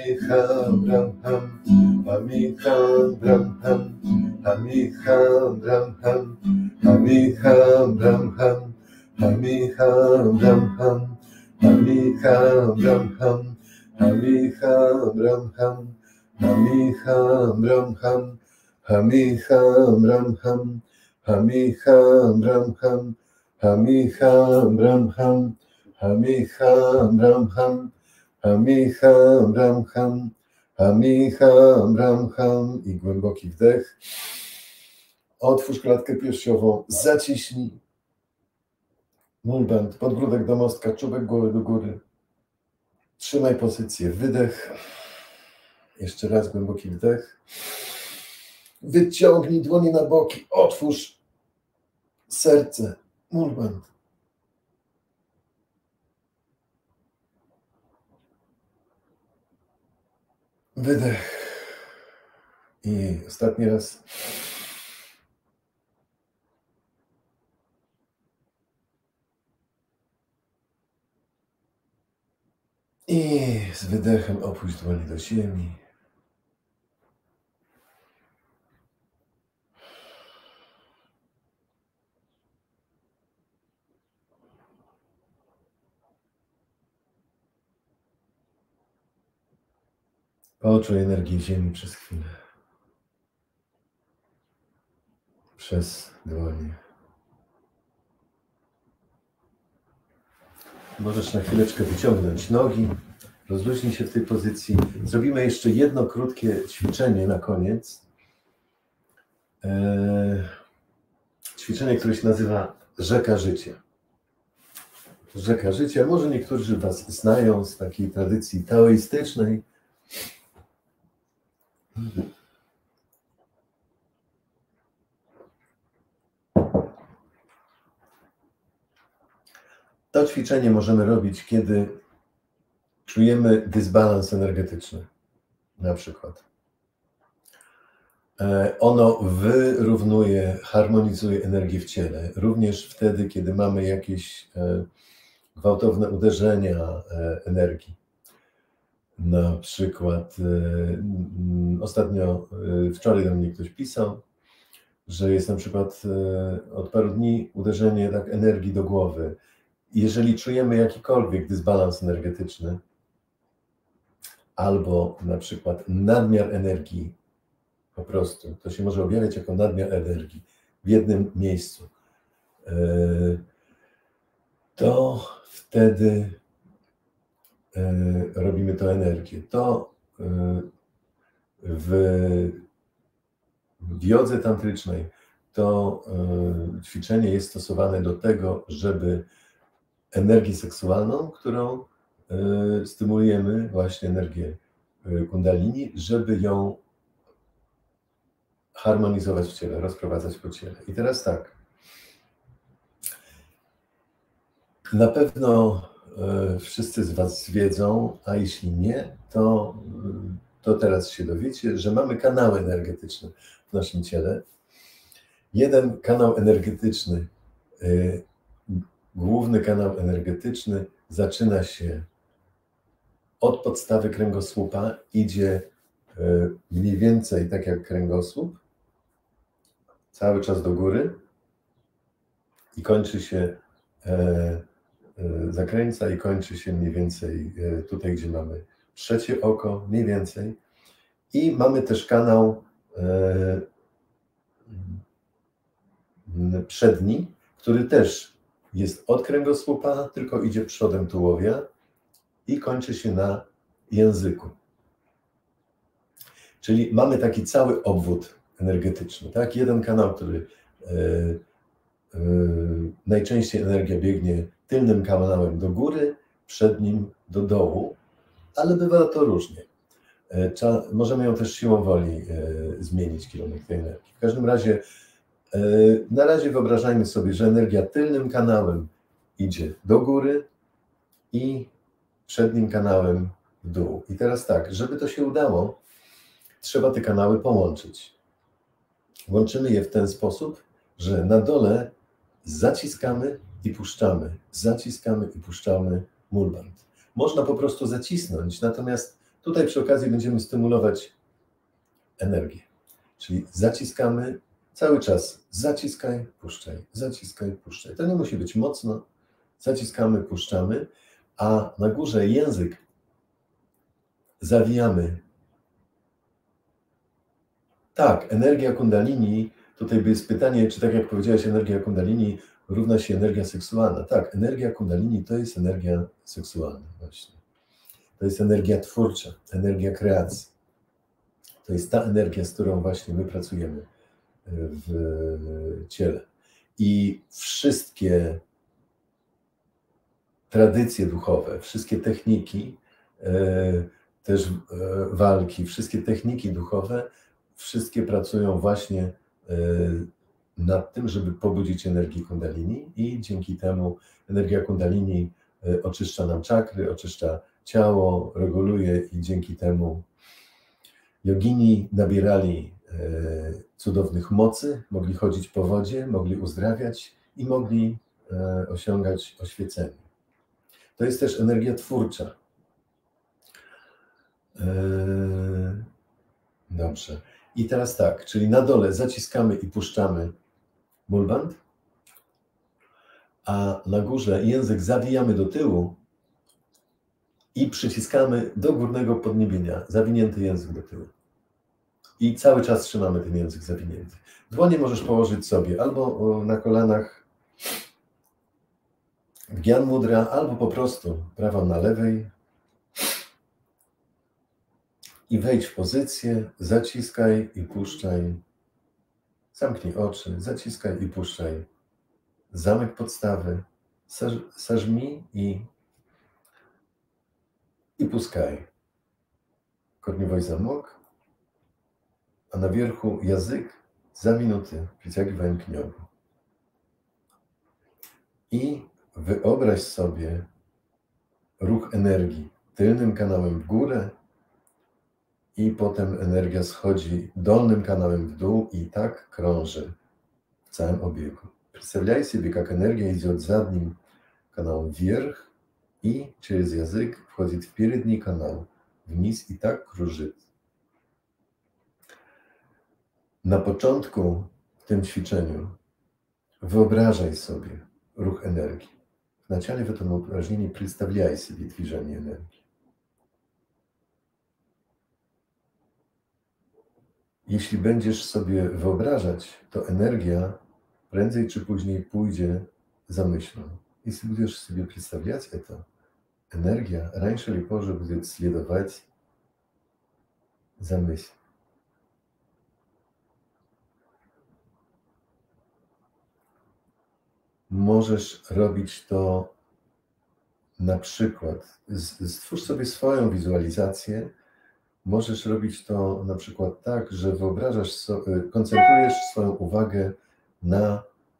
Hamiham Brahmam, Hamiham Brahmam, Hamiham Brahmam, Hamiham Brahmam, Hamiham Brahmam, Hamiham Brahmam, Hamiham Brahmam, Hamiham Brahmam, Hamiham Brahmam, Hamiham Brahmam, Hamiham Brahmam, Hamiham Brahmam, Hamiham Brahmam, Hamiham Brahmam i głęboki wdech. Otwórz klatkę piersiową, zaciśnij mulband, podbródek do mostka, czubek głowy do góry. Trzymaj pozycję, wydech. Jeszcze raz głęboki wdech. Wyciągnij dłonie na boki, otwórz serce, mulband. Wydech. I ostatni raz. I z wydechem opuść dłonie do ziemi. Poczuj energię ziemi przez chwilę. Przez dłonie. Możesz na chwileczkę wyciągnąć nogi, rozluźnij się w tej pozycji. Zrobimy jeszcze jedno krótkie ćwiczenie na koniec. Eee, ćwiczenie, które się nazywa Rzeka Życia. Rzeka Życia. Może niektórzy Was znają z takiej tradycji taoistycznej. To ćwiczenie możemy robić, kiedy czujemy dysbalans energetyczny, na przykład. Ono wyrównuje, harmonizuje energię w ciele, również wtedy, kiedy mamy jakieś gwałtowne uderzenia energii. Na przykład ostatnio, wczoraj do mnie ktoś pisał, że jest na przykład od paru dni uderzenie tak energii do głowy. Jeżeli czujemy jakikolwiek dysbalans energetyczny albo na przykład nadmiar energii, po prostu, to się może objawiać jako nadmiar energii w jednym miejscu, to wtedy robimy to energię. To w w jodze tantrycznej to ćwiczenie jest stosowane do tego, żeby energię seksualną, którą stymulujemy, właśnie energię kundalini, żeby ją harmonizować w ciele, rozprowadzać po ciele. I teraz tak, na pewno wszyscy z Was wiedzą, a jeśli nie, to, to teraz się dowiecie, że mamy kanały energetyczne w naszym ciele. Jeden kanał energetyczny, główny kanał energetyczny zaczyna się od podstawy kręgosłupa, idzie mniej więcej tak jak kręgosłup, cały czas do góry i kończy się, zakręca i kończy się mniej więcej tutaj, gdzie mamy trzecie oko, mniej więcej. I mamy też kanał przedni, który też jest od kręgosłupa, tylko idzie przodem tułowia i kończy się na języku. Czyli mamy taki cały obwód energetyczny, tak? Jeden kanał, który yy, yy, najczęściej energia biegnie tylnym kanałem do góry, przednim do dołu, ale bywa to różnie. Yy, trzeba, możemy ją też siłą woli yy, zmienić, kierunek tej energii. W każdym razie, yy, na razie wyobrażajmy sobie, że energia tylnym kanałem idzie do góry i przednim kanałem w dół. I teraz tak, żeby to się udało, trzeba te kanały połączyć. Łączymy je w ten sposób, że na dole zaciskamy i puszczamy, zaciskamy i puszczamy mulband. Można po prostu zacisnąć, natomiast Tutaj przy okazji będziemy stymulować energię, czyli zaciskamy cały czas, zaciskaj, puszczaj, zaciskaj, puszczaj. To nie musi być mocno, zaciskamy, puszczamy, a na górze język zawijamy. Tak, energia kundalini, tutaj jest pytanie, czy tak jak powiedziałeś, energia kundalini równa się energia seksualna. Tak, energia kundalini to jest energia seksualna właśnie. To jest energia twórcza, energia kreacji. To jest ta energia, z którą właśnie my pracujemy w ciele. I wszystkie tradycje duchowe, wszystkie techniki też walki, wszystkie techniki duchowe, wszystkie pracują właśnie nad tym, żeby pobudzić energię kundalini i dzięki temu energia kundalini oczyszcza nam czakry, oczyszcza ciało, reguluje i dzięki temu jogini nabierali cudownych mocy, mogli chodzić po wodzie, mogli uzdrawiać i mogli osiągać oświecenie. To jest też energia twórcza. Dobrze. I teraz tak, czyli na dole zaciskamy i puszczamy mulband, a na górze język zawijamy do tyłu i przyciskamy do górnego podniebienia, zawinięty język do tyłu. I cały czas trzymamy ten język zawinięty. Dłonie możesz położyć sobie albo na kolanach w Gyan Mudra, albo po prostu prawą na lewej. I wejdź w pozycję, zaciskaj i puszczaj. Zamknij oczy, zaciskaj i puszczaj. Zamek podstawy, sażmi i, i puskaj. Korniowy zamok, a na wierchu język zawinięty, przyciągnięty k niemu. I wyobraź sobie ruch energii tylnym kanałem w górę i potem energia schodzi dolnym kanałem w dół i tak krąży w całym obiegu. Представляй себе, как энергия идет задним каналом вверх и через язык входит в передний канал wниз i tak krąży. Na początku w tym ćwiczeniu wyobrażaj sobie ruch energii. W начале в этом упражнении представляй себе движение энергии. Jeśli będziesz sobie wyobrażać, to energia prędzej czy później pójdzie za myślą. Jeśli będziesz sobie представлять это, energia раньше или позже будет следовать за myślą. Możesz robić to na przykład, stwórz sobie swoją wizualizację. Możesz robić to na przykład tak, że wyobrażasz sobie, koncentrujesz swoją uwagę na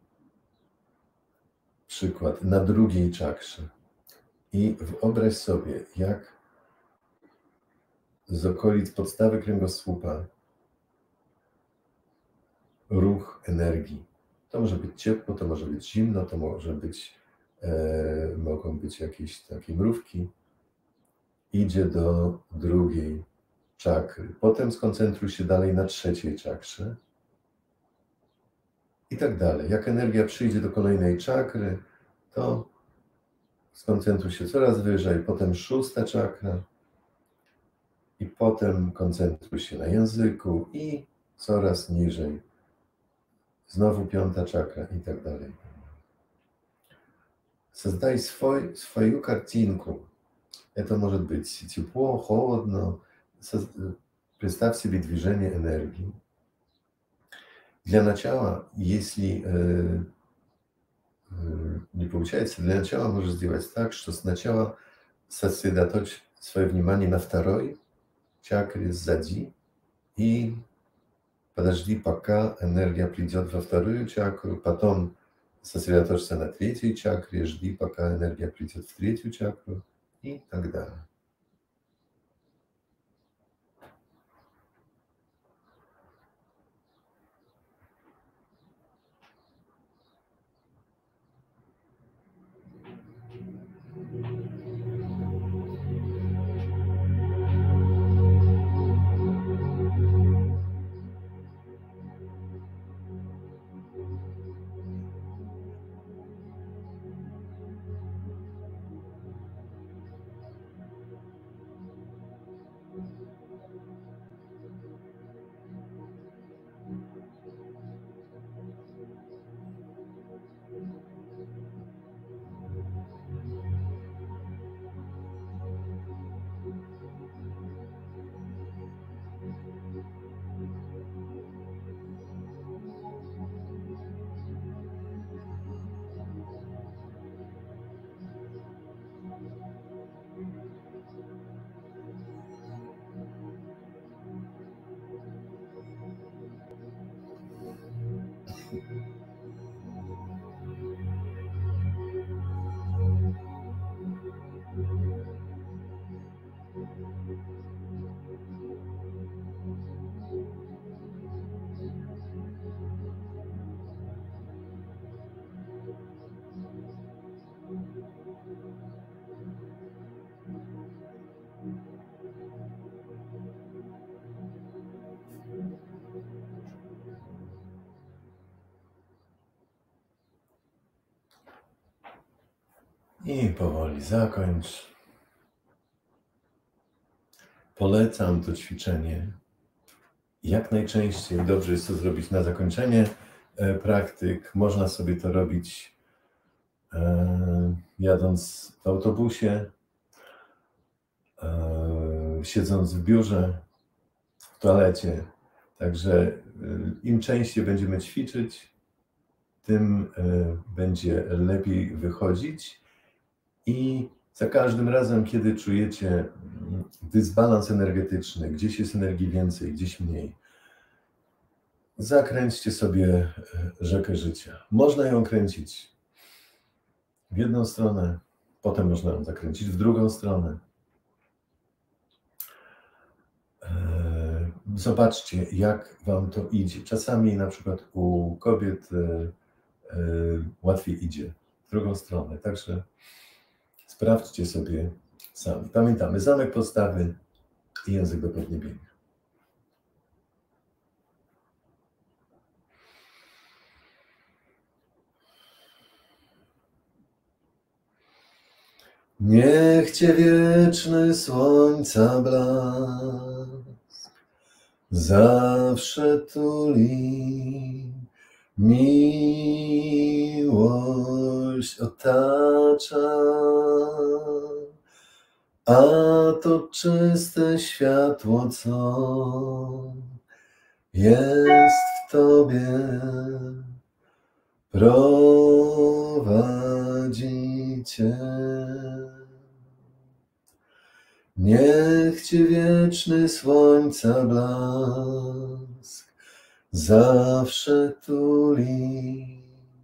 przykład na drugiej czakrze i wyobraź sobie, jak z okolic podstawy kręgosłupa ruch energii. To może być ciepło, to może być zimno, to może być, e, mogą być jakieś takie mrówki. Idzie do drugiej czakry. Potem skoncentruj się dalej na trzeciej czakrze. I tak dalej. Jak energia przyjdzie do kolejnej czakry, to skoncentruj się coraz wyżej, potem szósta czakra i potem koncentruj się na języku i coraz niżej. Znowu piąta czakra i tak dalej. Создай свой, свою картинку. Это может быть тепло, холодно. Представь себе движение энергии. Для начала, если э, э, не получается, для начала можешь сделать так, что сначала сосредоточь свое внимание на второй чакре сзади и подожди, пока энергия придет во вторую чакру, потом сосредоточься на третьей чакре, жди, пока энергия придет в третью чакру и так далее. I powoli zakończ. Polecam to ćwiczenie. Jak najczęściej dobrze jest to zrobić na zakończenie praktyk. Można sobie to robić e, jadąc w autobusie, e, siedząc w biurze, w toalecie. Także im częściej będziemy ćwiczyć, tym będzie lepiej wychodzić i za każdym razem, kiedy czujecie dysbalans energetyczny, gdzieś jest energii więcej, gdzieś mniej, zakręćcie sobie rzekę życia. Można ją kręcić w jedną stronę, potem można ją zakręcić w drugą stronę. Zobaczcie, jak wam to idzie. Czasami na przykład u kobiet łatwiej idzie w drugą stronę. Także sprawdźcie sobie sami. Pamiętamy, zamek postawy i język do podniebienia. Niech Cię wieczny słońca blask zawsze tuli, miłość otacza, a to czyste światło, co jest w Tobie, prowadzi Cię. Niech Cię wieczny słońca blask zawsze tuli,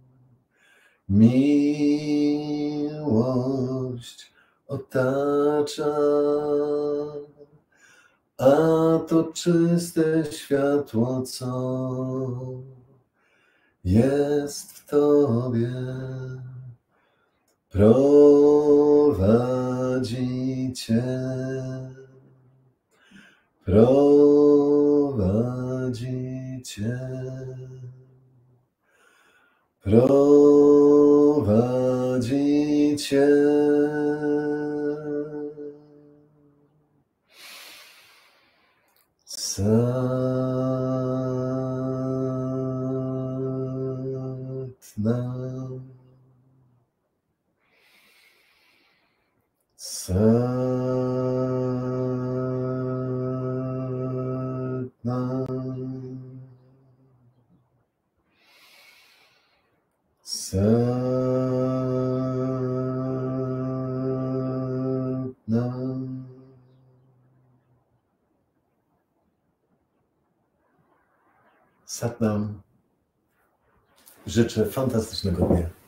miłość otacza, a to czyste światło, co jest w Tobie, prowadzi Cię, prowadzi Cię, prowadzi Cię. Satnam, Satnam, Satnam. Satnam. Życzę fantastycznego dnia.